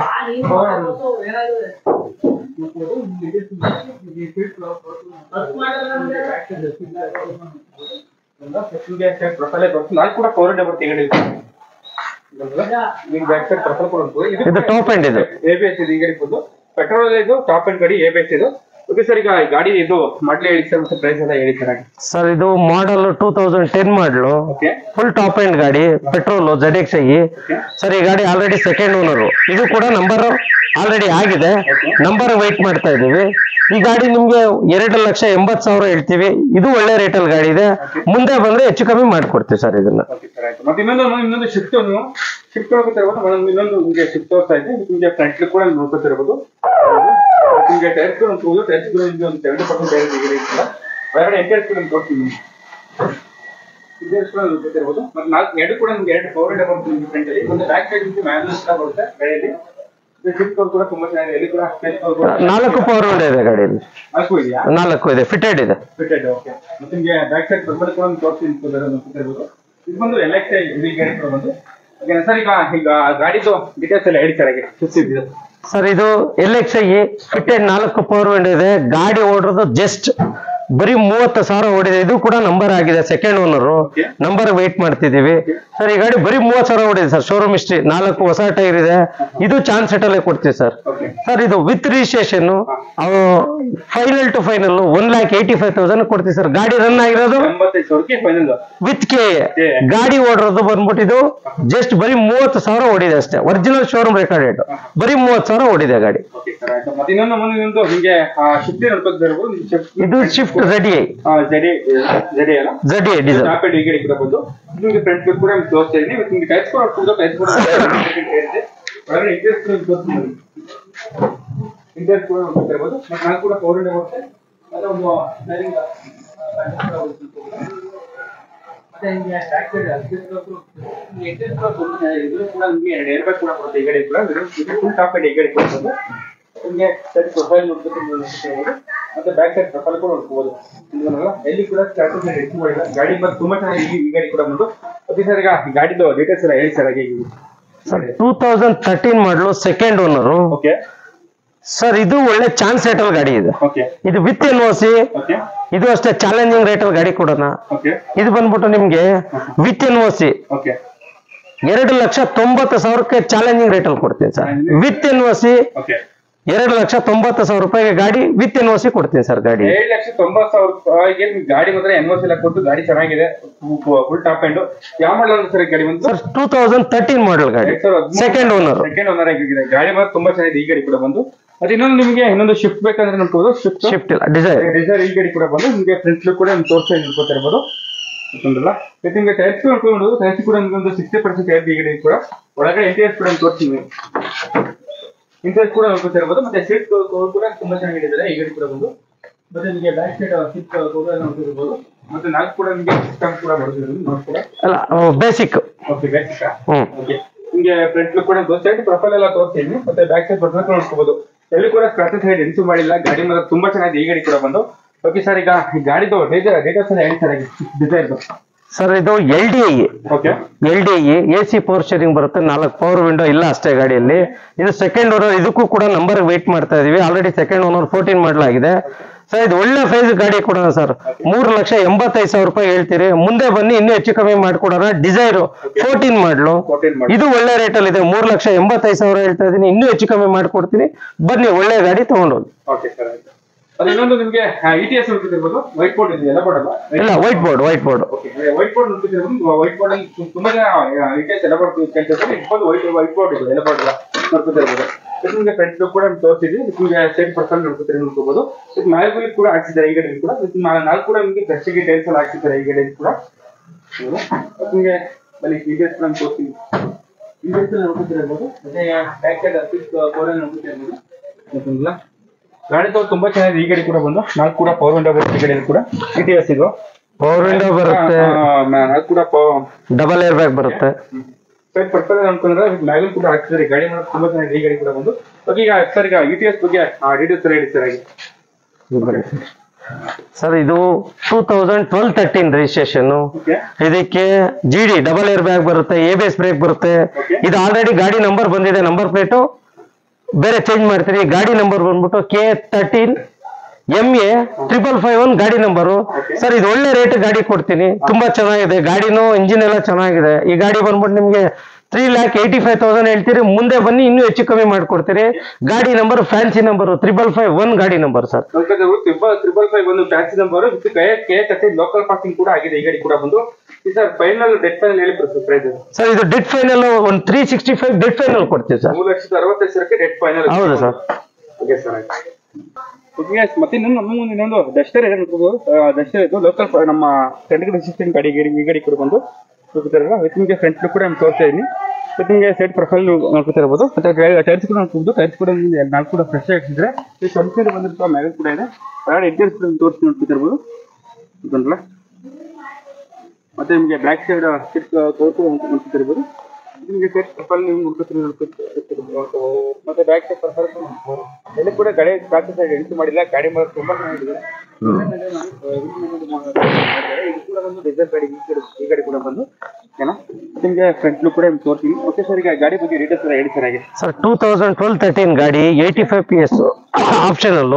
ಪ್ರೊಫೈಲ್ ತೋರಿಸ್ತೀನಿ. ನಾನು ಕೂಡ ಪವರ್ ವಿಂಡೋ ಬರುತ್ತೆ ಈ ಗಾಡಿ. ಬ್ಯಾಕ್ ಸೈಡ್ ಪ್ರೊಫೈಲ್ ಕೂಡ ಉಂಟು. ಇದು ಟಾಪ್ ಎಂಡ್ ಇದು ABS ಇದೆ ಈ ಗಾಡಿ ಬಂದು. ಪೆಟ್ರೋಲ್ ಇದು ಟಾಪ್ ಎಂಡ್ ಗಾಡಿ ABS ಇದು. ಓಕೆ ಸರ್, ಈಗ ಗಾಡಿ ಇದು ಮಾಡಲ್ ಹೇಳಿ ಸರ್, ಮತ್ತೆ ಪ್ರೈಸ್ ಎಲ್ಲ ಹೇಳಿ ಸರ್. ಸರ್ ಇದು model 2010 model, okay full top end ಗಾಡಿ, ಪೆಟ್ರೋಲ್ ZXi. ಸರ್ ಈ ಗಾಡಿ ಆಲ್ರೆಡಿ ಸೆಕೆಂಡ್ ಓನರ್. ಇದು ಕೂಡ ನಂಬರ್ ಆಲ್ರೆಡಿ ಆಗಿದೆ, ನಂಬರ್ ವೈಟ್ ಮಾಡ್ತಾ ಇದೀವಿ. ಈ ಗಾಡಿ ನಿಮ್ಗೆ 2,80,000 ಹೇಳ್ತೀವಿ. ಇದು ಒಳ್ಳೆ ರೇಟಲ್ಲಿ ಗಾಡಿ ಇದೆ. ಮುಂದೆ ಬಂದ್ರೆ ಹೆಚ್ಚು ಕಮ್ಮಿ ಮಾಡ್ಕೊಡ್ತೀವಿ ಸರ್ ಇದನ್ನ. ಮತ್ತೆ ಇನ್ನೊಂದು ಶಿಫ್ಟ್ ಹೋಗುತ್ತಿರ್ಬೋದು. ಇನ್ನೊಂದು ನಿಮಗೆ ಶಿಫ್ಟ್ ಹೋಗ್ತಾ ಇದೆ. ನಿಮಗೆ ಫ್ರಂಟ್ ಕೂಡ ನೋಡ್ಕೊತಿರ್ಬೋದು. ನಿಮಗೆ ಟೈರ್ಸ್ ಕೂಡ ಒಂದು 70% ಟೈರ್ ಇದೆ. ಹೊರಗಡೆ ಎಂಟೈರ್ಸ್ ಕೂಡ ತೋರಿಸ್ತೀನಿ. ಇಂಟೀರಿಯರ್ಸ್ ಕೂಡ ನೋಡ್ಕೊತಿರ್ಬೋದು. ಮತ್ತೆ ಎರಡು ಕೂಡ ನಿಮ್ಗೆ 2 ಪವರ್ ವಿಂಡೋ ಬರುತ್ತೆ ನಿಮ್ಗೆ ಫ್ರಂಟ್ ಅಲ್ಲಿ. ಒಂದು ಬ್ಯಾಕ್ ಸೈಡ್ ನಿಮ್ಗೆ ಮ್ಯಾನುವಲ್ ಕೂಡ ಬರುತ್ತೆ ಗಾಡಿಯಲ್ಲಿ. ಶಿಫ್ಟ್ ಕೂಡ ತುಂಬಾ ಚೆನ್ನಾಗಿದೆ. ಎಲ್ಲಿ ಕೂಡ 4 ಪವರ್ ವಿಂಡೋ ಇದೆ ಗಾಡಿಯಲ್ಲಿ. 4 ಇದೆ, ಫಿಟೆಡ್ ಇದೆ. ಓಕೆ. ಮತ್ತೆ ನಿಮಗೆ ಬ್ಯಾಕ್ ಸೈಡ್ ಪ್ರೊಫೈಲ್ ಕೂಡ ತೋರಿಸ್ತೀನಿ. ಇದು ಬಂದು LXi ಈ ಗಾಡಿ ಕೂಡ ಬಂದು. ಸರ್ ಈಗ ಗಾಡಿದು ಡೀಟೇಲ್ಸ್ ಎಲ್ಲ ಹೇಳಿ ಸರ್. ಹಾಗೆ ಸರ್ ಇದು LXi ಫಿಟೆಡ್ 4 ಪವರ್ ವಿಂಡೋ ಇದೆ. ಗಾಡಿ ಓಡಿರೋದು ಜಸ್ಟ್ ಬರೀ 30,000 ಓಡಿದೆ. ಇದು ಕೂಡ ನಂಬರ್ ಆಗಿದೆ, ಸೆಕೆಂಡ್ ಓನರ್. ನಂಬರ್ ವೇಟ್ ಮಾಡ್ತಿದೀವಿ ಸರ್. ಈ ಗಾಡಿ ಬರೀ 30,000 ಓಡಿದೆ ಸರ್. ಶೋರೂಮ್ ಹಿಸ್ಟ್ರಿ, 4 ಹೊಸ ಟೈರ್ ಇದೆ. ಇದು ಚಾನ್ಸ್ ಸೆಟಲ್ಲೇ ಕೊಡ್ತೀವಿ ಸರ್. ಸರ್ ಇದು with registration final to final 1,85,000 ಕೊಡ್ತೀವಿ ಸರ್. ಗಾಡಿ ರನ್ ಆಗಿರೋದು ವಿತ್ KA. ಗಾಡಿ ಓಡಿರೋದು ಬಂದ್ಬಿಟ್ಟಿದ್ದು ಜಸ್ಟ್ ಬರೀ 30,000 ಓಡಿದೆ ಅಷ್ಟೇ. ಒರಿಜಿನಲ್ ಶೋರೂಮ್ ರೆಕಾರ್ಡೆಡ್ ಬರೀ 30,000 ಓಡಿದೆ ಗಾಡಿ. ಇದು ಶಿಫ್ಟ್ ZDI ಡೀಸೆಲ್. ನಿಮಗೆ ಫ್ರಂಟ್ ಲುಕ್ ಕೂಡ ತೋರಿಸ್ತಾ ಇದೀನಿ. ಇವತ್ತು ನಿಮಗೆ ಟೈರ್ಸ್ ಕೂಡ ಒಳಗಡೆ ಇಂಟೀರಿಯರ್ ಕೂಡ ನೋಡ್ತಿರ್ಬೋದು. ಮತ್ತೆ ನಾನು ಕೂಡ ಪವರ್ ವಿಂಡೋ ಬರುತ್ತೆ. ಮತ್ತೆ ಒಂದು ಮತ್ತೆ ನಿಮಗೆ ಬ್ಯಾಕ್ ಸೈಡ್ ಇಂಟೀರಿಯರ್ ಕೂಡ ತುಂಬ ಇದು ಕೂಡ ನಿಮಗೆ 2 ಏರ್ ಬ್ಯಾಗ್ ಕೂಡ ಬರುತ್ತೆ ಈ ಗಾಡಿ ಕೂಡ. ಇದು ಫುಲ್ ಟಾಪ್ ಎಂಡ್ ಈ ಗಾಡಿ ಕೂಡ ಬಂದು ನಿಮಗೆ ಸೈಡ್ ಪ್ರೊಫೈಲ್ ನೋಡ್ಬೋದು. ಮತ್ತೆ ಬ್ಯಾಕ್ ಸೈಡ್ ಪ್ರೊಫೈಲ್ ಕೂಡ ನೋಡ್ಕೋಬಹುದು. ಎಲ್ಲಿ ಕೂಡ ಸ್ಟಾರ್ಟಿಂಗ್ ಹೆಚ್ಚು ಮಾಡಿಲ್ಲ. ಗಾಡಿ ಬಂದು ತುಂಬಾ ಚೆನ್ನಾಗಿ ಈ ಗಾಡಿ ಕೂಡ ಬಂದು. ಓಕೆ ಸರ್, ಈಗ ಗಾಡಿದು ಡೀಟೇಲ್ಸ್ ಎಲ್ಲ ಹೇಳಿ ಸರ್. ಹಾಗೆ 2013 ಮಾಡಲು, ಸೆಕೆಂಡ್ ಓನರ್. ಓಕೆ ಸರ್ ಇದು ಒಳ್ಳೆ ಚಾನ್ಸ್ ರೇಟಲ್ ಗಾಡಿ ಇದೆ. ಓಕೆ ಇದು ವಿತ್ NOC. ಓಕೆ ಇದು ಅಷ್ಟೇ ಚಾಲೆಂಜಿಂಗ್ ರೇಟಲ್ ಗಾಡಿ ಕೊಡೋಣ. ಓಕೆ ಇದು ಬಂದ್ಬಿಟ್ಟು ನಿಮ್ಗೆ ವಿತ್ NOC ಓಕೆ 2,90,000 ಚಾಲೆಂಜಿಂಗ್ ರೇಟಲ್ಲಿ ಕೊಡ್ತೀನಿ ಸರ್. ವಿತ್ NOC ಓಕೆ 2,90,000 ರೂಪಾಯಿಗೆ ಗಾಡಿ ವಿತ್ NOC ಕೊಡ್ತೀನಿ ಸರ್. ಗಾಡಿ 7,90,000 ಗಾಡಿ ಮಾತ್ರ NOC ಎಲ್ಲ ಕೊಟ್ಟು ಗಾಡಿ ಚೆನ್ನಾಗಿದೆ, ಫುಲ್ ಟಾಪ್ ಎಂಡ್. ಯಾವ ಮಾಡಲ್ ಸರ್ ಗಾಡಿ ಬಂದು? ಸರ್ 2013 ಮಾಡಲ್ ಗಾಡಿ, ಸೆಕೆಂಡ್ ಓನರ್ ಆಗಿದೆ. ಗಾಡಿ ಮಾತ್ರ ತುಂಬಾ ಚೆನ್ನಾಗಿದೆ ಈ ಗಾಡಿ ಕೂಡ ಬಂದು. ಮತ್ತೆ ಇನ್ನೊಂದು ಶಿಫ್ಟ್ ಬೇಕಂದ್ರೆ ನೋಡ್ಬೋದು. ಶಿಫ್ಟ್ ಇಲ್ಲ, ಡಿಸೈರ್ ಈ ಗಾಡಿ ಕೂಡ ಬಂದು ನಿಮಗೆ ಫ್ರಂಟ್ ಲುಕ್ ಕೂಡ ತೋರಿಸ್ತಾ ನೋಡ್ಕೊತಿರ್ಬೋದು. ನಿಮಗೆ ಟೈರ್ಸ್ ನೋಡ್ಕೊಂಡು ಟೈರ್ಸ್ ಕೂಡ ನಿಮಗೆ ಒಂದು 60% ಟೈರ್ ಈ ಗಾಡಿ ಕೂಡ. ಒಳಗಡೆ ಇಂಟೀರಿಯರ್ಸ್ ಕೂಡ ತೋರಿಸ್ತೀವಿ. ಇಂಟೀರಿಯರ್ ಕೂಡ ನೋಡ್ಕೊತಿರ್ಬೋದು. ಮತ್ತೆ ಸೀಟ್ ಕೂಡ ತುಂಬಾ ಚೆನ್ನಾಗಿದೆ ಈ ಗಾಡಿ ಕೂಡ ಬಂದು. ಮತ್ತೆ ನಿಮಗೆ ಬ್ಯಾಕ್ ಸೈಡ್ ಸೀಟ್ ಕೂಡ ನೋಡ್ತಿರ್ಬೋದು. ಮತ್ತೆ ನಾಲ್ಕು ಕೂಡ ನಿಮಗೆ ಸಿಸ್ಟಮ್ ಕೂಡ ಬರ್ತಿರೋದು ನೋಡ್ಕೊಡ. ಅಲ್ಲ ಬೇಸಿಕ್. Okay basic. ಓಕೆ ನಿಮಗೆ ಫ್ರಂಟ್ ಲುಕ್ ಕೂಡ ಸೈಡ್ ಪ್ರೊಫೈಲ್ ಎಲ್ಲ ತೋರಿಸ್ತೀನಿ. ಮತ್ತೆ ಬ್ಯಾಕ್ ಸೈಡ್ ಪ್ರೊಫೈಲ್ ನೋಡ್ಕೋಬಹುದು. ಎಲ್ಲಿ ಕೂಡ ಸ್ಕ್ರಾಚಸ್ ಸೈಡ್ ಎಂಟು ಮಾಡಿಲ್ಲ. ಗಾಡಿ ಮಾತ್ರ ತುಂಬಾ ಚೆನ್ನಾಗಿದೆ ಈ ಗಾಡಿ ಕೂಡ ಬಂದು. ಓಕೆ ಸರ್, ಈಗ ಈ ಗಾಡಿದು ಡೀಟೇಲ್ಸ್ ಎಲ್ಲ ಹೇಳ್ತಾರೆ. ಡಿಸೈರ್ ಸರ್ ಇದು LDI. Okay LDI AC power steering ಬರುತ್ತೆ. 4 ಪವರ್ ವಿಂಡೋ ಇಲ್ಲ ಅಷ್ಟೇ ಗಾಡಿಯಲ್ಲಿ. ಇದು ಸೆಕೆಂಡ್ ಓನರ್. ಇದಕ್ಕೂ ಕೂಡ ನಂಬರ್ ವೇಟ್ ಮಾಡ್ತಾ ಇದೀವಿ. ಆಲ್ರೆಡಿ ಸೆಕೆಂಡ್ ಓನರ್ 14 ಮಾಡಲಾಗಿದೆ ಸರ್. ಇದು ಒಳ್ಳೆ ಪ್ರೈಸ್ ಗಾಡಿ ಕೊಡೋಣ ಸರ್. 3,85,000 ರೂಪಾಯಿ ಹೇಳ್ತೀರಿ. ಮುಂದೆ ಬನ್ನಿ, ಇನ್ನೂ ಹೆಚ್ಚು ಕಮ್ಮಿ ಮಾಡ್ಕೊಡೋಣ. ಡಿಸೈರ್ 14 ಮಾಡಲು. ಇದು ಒಳ್ಳೆ ರೇಟ್ ಅಲ್ಲಿ ಇದೆ. 3,85,000 ಹೇಳ್ತಾ ಇದೀನಿ. ಇನ್ನೂ ಹೆಚ್ಚು ಕಮ್ಮಿ ಮಾಡ್ಕೊಡ್ತೀನಿ. ಬನ್ನಿ, ಒಳ್ಳೆ ಗಾಡಿ ತಗೊಂಡೋಗಿ. ಓಕೆ ಸರ್, ಆಯ್ತು. ಇನ್ನೊಂದು ನಿಮಗೆ ETS ನೋಡ್ತಿರ್ಬೋದು. ವೈಟ್ ಬೋರ್ಡ್ ಇದೆ, ಎಲ್ಲ ಬೋರ್ಡ್ ಅಲ್ಲ? ಇಲ್ಲ, ವೈಟ್ ಬೋರ್ಡ್. ವೈಟ್ ಬೋರ್ಡ್ ನೋಡ್ತಿರ್ಬೋದು. ವೈಟ್ ಬೋರ್ಡ್ ಅಲ್ಲಿ ತುಂಬಾ ಜನ ETS ಎಲ್ಲ ಬೋರ್ಡ್ ಕೇಳ್ತಿರ್ತಾರೆ. ಇಟ್ಕೊಂಡು ವೈಟ್ ಬೋರ್ಡ್ ಇದೆ, ಎಲ್ಲ ಬೋರ್ಡ್ ನೋಡ್ತಿರ್ಬೋದು. ನಿಮಗೆ ಫ್ರಂಟ್ ಲುಕ್ ಕೂಡ ತೋರಿಸಿದ್ವಿ. ನಿಮಗೆ ಸೈಡ್ ಪರ್ಸನ್ ನೋಡ್ಕೋಬಹುದು. ನಾಲ್ಕು ಕೂಡ ಹಾಕ್ಸಿದ್ದಾರೆ ಈ ಗಾಡಿ ಕೂಡ. ನಾಲ್ಕು ಕೂಡ ನಿಮಗೆ ಗಸ್ಟಿಗೆ ಟೈಲ್ಸ್ ಎಲ್ಲ ಹಾಕ್ಸಿದ್ದಾರೆ ಈ ಗಾಡಿ ಕೂಡ. ನಿಮಗೆ ಬನ್ನಿ ETS ಕೂಡ ತೋರಿಸ್ತೀವಿ. ETS ನೋಡ್ಕೊತಿರ್ಬೋದು. ಮತ್ತೆ ಬ್ಯಾಕ್ ಸೈಡ್ ಬೋರ್ಡ್ ನೋಡ್ಕೊತಿರ್ಬೋದು. ಗಾಡಿ ತುಂಬಾ ಚೆನ್ನಾಗಿದೆ ಈ ಗಾಡಿ ಕೂಡ ಬಂದು. 4 ಕೂಡ ಪವರ್ ವಿಂಡೋ ಬರುತ್ತೆ ಈ ಗಾಡಿಯಲ್ಲಿ ಕೂಡ. ETS ಇದು ಪವರ್ ವಿಂಡೋ ಬರುತ್ತೆ. 4 ಕೂಡ ಡಬಲ್ ಏರ್ ಬ್ಯಾಗ್ ಬರುತ್ತೆ. ಸೈಡ್ ಪರ್ಪಲ್ ಅನ್ಕೊಂಡ್ರೆ ಮ್ಯಾಗಲ್ ಕೂಡ ಹಾಕ್ತಿದ್ದಾರೆ. ಗಾಡಿ ಮಾತ್ರ ತುಂಬಾ ಚೆನ್ನಾಗಿದೆ ಈ ಗಾಡಿ ಕೂಡ ಬಂದು. ಓಕೆ, ಈಗ ಸರ್ ಈಗ ETS ಬಗ್ಗೆ ಡೀಟೇಲ್ಸ್ ಹೇಳಿ ಸರ್. ಆಗಿ ಸರ್ ಇದು 2012-13 ರಿಜಿಸ್ಟ್ರೇಷನ್. ಇದಕ್ಕೆ GD ಡಬಲ್ ಏರ್ ಬ್ಯಾಗ್ ಬರುತ್ತೆ, ABS ಬ್ರೇಕ್ ಬರುತ್ತೆ. ಇದು ಆಲ್ರೆಡಿ ಗಾಡಿ ನಂಬರ್ ಬಂದಿದೆ, ನಂಬರ್ ಪ್ಲೇಟು ಬೇರೆ ಚೇಂಜ್ ಮಾಡ್ತೀರಿ. ಗಾಡಿ ನಂಬರ್ ಬಂದ್ಬಿಟ್ಟು K13 MA 5551 ಗಾಡಿ ನಂಬರು. ಸರ್ ಇದು ಒಳ್ಳೆ ರೇಟ್ ಗಾಡಿ ಕೊಡ್ತೀನಿ, ತುಂಬಾ ಚೆನ್ನಾಗಿದೆ ಗಾಡಿನೂ, ಇಂಜಿನ್ ಎಲ್ಲ ಚೆನ್ನಾಗಿದೆ. ಈ ಗಾಡಿ ಬಂದ್ಬಿಟ್ಟು ನಿಮ್ಗೆ 3,85,000 ಹೇಳ್ತೀರಿ, ಮುಂದೆ ಬನ್ನಿ ಇನ್ನೂ ಹೆಚ್ಚು ಕಮ್ಮಿ ಮಾಡ್ಕೊಡ್ತೀರಿ. ಗಾಡಿ ನಂಬರ್ ಫ್ಯಾನ್ಸಿ ನಂಬರ್ 5551 ಗಾಡಿ number sir. 5551 fancy number with K13 local passing ಕೂಡ ಆಗಿದೆ ಈ ಗಾಡಿ ಕೂಡ ಬಂದು. ಸರ್ ಫೈನಲ್ ಡೆಡ್ ಫೈನಲ್ ಹೇಳಿ ಪ್ರೈಸ್ ಸರ್. ಇದು ಡೆಡ್ ಫೈನಲ್ ಒಂದು 365 ಡೆಡ್ ಫೈನಲ್ ಕೊಡ್ತೀವಿ ಸರ್. 3,65,000 dead final. ಹೌದು ಸರ್. Okay sir. ಮತ್ತೆ ಇನ್ನೊಂದು ಡಸ್ಟರ್ ಇದೆ ನೋಡ್ಬೋದು. ಡಸ್ಟರ್ ಇದು ಲೋಕಲ್ ನಮ್ಮ ಸೆಂಟ್ರಲ್ ರೆಸಿಸ್ಟೆಂಟ್ ಗಾಡಿ ಈ ಗಾಡಿ ಕೂಡ ಬಂದು ನೋಡ್ಕೊತಾರಲ್ಲ. ವಿತ್ ನಿಮಗೆ ಫ್ರಂಟ್ ಲುಕ್ ಕೂಡ ನಿಮ್ಗೆ ತೋರಿಸ್ತಾ ಇದೀನಿ. ಮತ್ತೆ ನಿಮಗೆ ಸೈಡ್ ಪ್ರೊಫೈಲ್ ನೋಡ್ಕೊತಾ ಇರ್ಬೋದು. ಮತ್ತೆ ಟೈರ್ಸ್ ಕೂಡ ನೋಡ್ಬೋದು. ಟೈರ್ಸ್ ಕೂಡ ನಾಲ್ಕು ಕೂಡ ಫ್ರೆಶ್ ಆಗಿದ್ರೆ ಈ ಸಂಸ್ಥೆ ಬಂದಿರ್ತಾವ ಮ್ಯಾಗಲ್ ಕೂಡ ಇದೆ. ಹೊರಗಡೆ ಇಂಟೀರಿಯರ್ಸ್ ಕೂಡ ತೋರಿಸಿ ನೋಡ್ಕೊತಾ ಇರ್ಬೋದು ಇದನ್ನಲ್ಲ. ಮತ್ತೆ ನಿಮಗೆ ಬ್ಯಾಕ್ ಸೈಡ್ ಸೀಟ್ ಕವರ್ ಕೂಡ ನೋಡ್ಕೊತಾ ಇರ್ಬೋದು. ನಿಮಗೆ ಸೈಡ್ ಪ್ರೊಫೈಲ್ ನೀವು ನೋಡ್ಕೊತಿರ್ಬೋದು. ಮತ್ತೆ ಬ್ಯಾಕ್ ಸೈಡ್ ಪ್ರೊಫೈಲ್ ಎಲ್ಲಿ ಕೂಡ ಗಾಡಿ ಬ್ಯಾಕ್ ಸೈಡ್ ಎಂಟ್ರಿ ಮಾಡಿಲ್ಲ. ಗಾಡಿ ಮಾತ್ರ ತುಂಬಾ ಚೆನ್ನಾಗಿದೆ. ಇದು ಕೂಡ ಒಂದು ಡಿಸೈರ್ ಗಾಡಿ ಈ ಗಾಡಿ ಕೂಡ ಬಂದು ಏನ ನಿಮಗೆ ಫ್ರಂಟ್ ಲುಕ್ ಕೂಡ ತೋರಿಸ್ತೀನಿ. ಓಕೆ ಸರ್, ಈಗ ಗಾಡಿ ಬಗ್ಗೆ ಡೀಟೇಲ್ಸ್ ಎಲ್ಲ ಹೇಳಿ ಸರ್. ಹಾಗೆ ಸರ್ 2012-13 ಗಾಡಿ 85 PS ಆಪ್ಷನಲ್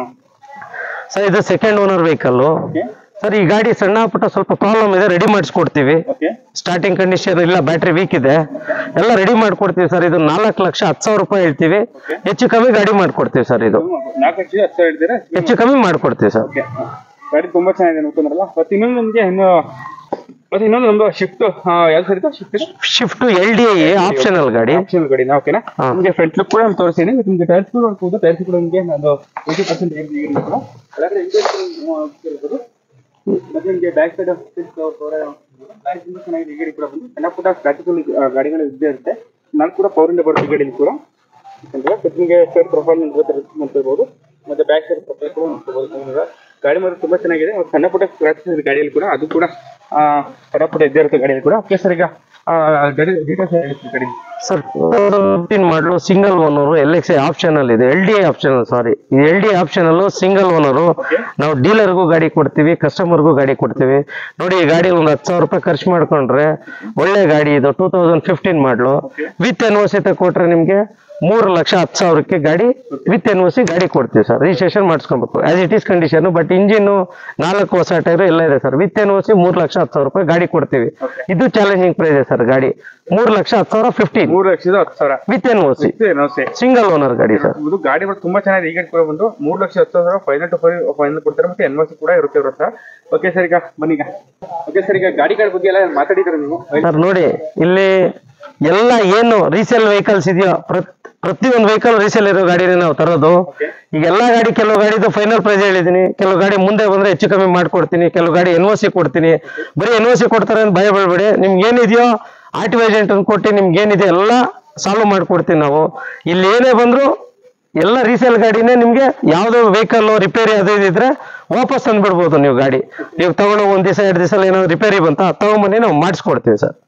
ಸರ್. ಇದು ಸೆಕೆಂಡ್ ಓನರ್ ವೆಹಿಕಲ್ ಸರ್. ಈ ಗಾಡಿ ಸಣ್ಣ ಪುಟ್ಟ ಸ್ವಲ್ಪ ಪ್ರಾಬ್ಲಮ್ ಇದೆ, ರೆಡಿ ಮಾಡಿಸ್ಕೊಡ್ತೀವಿ. ಸ್ಟಾರ್ಟಿಂಗ್ ಕಂಡೀಷನ್ ಇಲ್ಲ, ಬ್ಯಾಟ್ರಿ ವೀಕ್ ಇದೆ, ಎಲ್ಲ ರೆಡಿ ಮಾಡ್ಕೊಡ್ತೀವಿ ಸರ್. ಇದು 4,10,000 ರೂಪಾಯಿ ಹೇಳ್ತೀವಿ, ಹೆಚ್ಚು ಕಮ್ಮಿ ಗಾಡಿ ಮಾಡ್ಕೊಡ್ತೀವಿ ಸರ್. ಇದು 4,10,000 ಹೇಳ್ತೀರಾ? ಹೆಚ್ಚು ಕಮ್ಮಿ ಮಾಡ್ಕೊಡ್ತೀವಿ ಸರ್. ಗಾಡಿ ತುಂಬಾ ಚೆನ್ನಾಗಿದೆ ನೋಡ್ಕೊಂಡ್ರಲ್ಲ. ಮತ್ತೆ ಇನ್ನೊಂದು ನಮಗೆ ಇನ್ನೊಂದು ನಮ್ದು ಶಿಫ್ಟ್ ಯಾವ್ದು ಸರ್ ಇದು? ಶಿಫ್ಟ್ LDI ಆಪ್ಷನಲ್ ಗಾಡಿ. ಆಪ್ಷನಲ್ ಗಾಡಿನ ಓಕೆನಾ? ನಿಮಗೆ ಫ್ರಂಟ್ ಲುಕ್ ಕೂಡ ನಾನು ತೋರಿಸ್ತೀನಿ. ನಿಮಗೆ ಟೈರ್ಸ್ ಕೂಡ ನೋಡ್ಬೋದು. ಟೈರ್ಸ್ ಕೂಡ ನಿಮಗೆ ಒಂದು 80% ಕೂಡ ಒಳಗಡೆ ಇರ್ಬೋದು. ಮತ್ತೆ ನಿಮಗೆ ಬ್ಯಾಕ್ ಸೈಡ್ ತುಂಬಾ ಚೆನ್ನಾಗಿದೆ ಈ ಗಾಡಿ ಕೂಡ ಬಂದು. ಸಣ್ಣ ಪುಟ್ಟ ಪ್ರಾಕ್ಟಿಕಲ್ ಗಾಡಿಗಳು ಇದ್ದೇ ಇರುತ್ತೆ. ನಾನು ಕೂಡ ಪವರಿಂದ ಬರುತ್ತೆ ಈ ಗಾಡಿ ಕೂಡ. ನಿಮಗೆ ಸೈಡ್ ಪ್ರೊಫೈಲ್ ನೋಡ್ತಿರ್ಬೋದು. ಮತ್ತೆ ಬ್ಯಾಕ್ ಸೈಡ್ ಪ್ರೊಫೈಲ್ ಕೂಡ ನೋಡ್ಕೋಬಹುದು. ಗಾಡಿ ಮಾತ್ರ ತುಂಬಾ ಚೆನ್ನಾಗಿದೆ. ಸಣ್ಣ ಪುಟ್ಟ ಸ್ಕ್ರಾಚಸ್ ಗಾಡಿಯಲ್ಲಿ ಕೂಡ ಅದು ಕೂಡ ಸಣ್ಣ ಪುಟ್ಟ ಇದ್ದೇ ಇರುತ್ತೆ ಗಾಡಿಯಲ್ಲಿ ಕೂಡ. ಓಕೆ ಸರ್, ಈಗ ಡೀಟೇಲ್ಸ್ ಗಾಡಿ sir 2015 model single owner, LXI optional ಇದೆ, LDI ಆಪ್ಷನಲ್ ಸಾರಿ. ಈ LDI ಆಪ್ಷನಲ್ ಸಿಂಗಲ್ ಓನರು. ನಾವು ಡೀಲರ್ಗೂ ಗಾಡಿ ಕೊಡ್ತೀವಿ, ಕಸ್ಟಮರ್ಗೂ ಗಾಡಿ ಕೊಡ್ತೀವಿ. ನೋಡಿ ಈ ಗಾಡಿ ಒಂದು 10,000 ರೂಪಾಯಿ ಖರ್ಚು ಮಾಡ್ಕೊಂಡ್ರೆ ಒಳ್ಳೆ ಗಾಡಿ ಇದು. 2015 ಮಾಡಲು ವಿತ್ NOC ಕೊಟ್ರೆ ನಿಮ್ಗೆ 3,10,000ಕ್ಕೆ ಗಾಡಿ ವಿತ್ NOC ಗಾಡಿ ಕೊಡ್ತೀವಿ ಸರ್. ರಿಜಿಸ್ಟ್ರೇಷನ್ ಮಾಡಿಸ್ಕೊಬೇಕು as it is condition. But engine 4 ಹೊಸ ಟೈರ್ ಎಲ್ಲ ಇದೆ ಸರ್. ವಿತ್ NOC 3,10,000 ರೂಪಾಯಿ ಗಾಡಿ ಕೊಡ್ತೀವಿ. ಇದು ಚಾಲೆಂಜಿಂಗ್ ಪ್ರೈಸ್ ಸರ್. ಗಾಡಿ 3,10,000 15 3,10,000 ವಿತ್ NOC ಸಿಂಗಲ್ ಓನರ್ ಗಾಡಿ ಸರ್. ಇದು ಗಾಡಿ ತುಂಬಾ ಚೆನ್ನಾಗಿದೆ. ಈ ಗಾಡಿ ಕೂಡ ಬಂದು 3,10,000 ಫೈನಲ್ ಕೊಡ್ತಾರೆ. ಮತ್ತೆ NOC ಕೂಡ ಇರುತ್ತೆ ಸರ್. ಓಕೆ ಸರ್, ಈಗ ಬನ್ನಿ. ಓಕೆ ಸರ್, ಈಗ ಗಾಡಿಗಳ ಬಗ್ಗೆ ಎಲ್ಲ ಮಾತಾಡಿದ್ರೆ ನೀವು ಸರ್. ನೋಡಿ ಇಲ್ಲಿ ಎಲ್ಲ ಏನು ರೀಸೇಲ್ ವೆಹಿಕಲ್ಸ್ ಇದೆಯೋ ಪ್ರತಿಯೊಂದು ವೆಹಿಕಲ್ ರೀಸೇಲ್ ಇರೋ ಗಾಡಿನೇ ನಾವು ತರೋದು. ಈಗ ಎಲ್ಲಾ ಗಾಡಿ, ಕೆಲವು ಗಾಡಿದು ಫೈನಲ್ ಪ್ರೈಸ್ ಹೇಳಿದೀನಿ, ಕೆಲವು ಗಾಡಿ ಮುಂದೆ ಬಂದ್ರೆ ಹೆಚ್ಚು ಕಮ್ಮಿ ಮಾಡ್ಕೊಡ್ತೀನಿ, ಕೆಲವು ಗಾಡಿ NOC ಕೊಡ್ತೀನಿ. ಬರೀ NOC ಕೊಡ್ತಾರೆ ಅಂತ ಭಯ ಬೀಳ್ಬೇಡಿ. ನಿಮ್ಗೆ ಏನಿದೆಯೋ RTO ಏಜೆಂಟ್ ಅಂತ ಕೊಟ್ಟು ನಿಮ್ಗೆ ಏನಿದೆ ಎಲ್ಲ ಸಾಲ್ವ್ ಮಾಡ್ಕೊಡ್ತೀನಿ ನಾವು. ಇಲ್ಲಿ ಏನೇ ಬಂದ್ರು ಎಲ್ಲ ರೀಸೇಲ್ ಗಾಡಿನೇ. ನಿಮ್ಗೆ ಯಾವ್ದೋ ವೆಹಿಕಲ್ ರಿಪೇರಿ ಅದು ಇದ್ರೆ ವಾಪಸ್ ತಂದ್ಬಿಡ್ಬೋದು ನೀವು ಗಾಡಿ. ನೀವು ತಗೊಂಡು 1 ದಿವಸ 2 ದಿವಸ ಏನಾದ್ರು ರಿಪೇರಿ ಬಂತ ತಗೊಂಬನ್ನಿ, ನಾವು ಮಾಡಿಸ್ಕೊಡ್ತೀವಿ ಸರ್.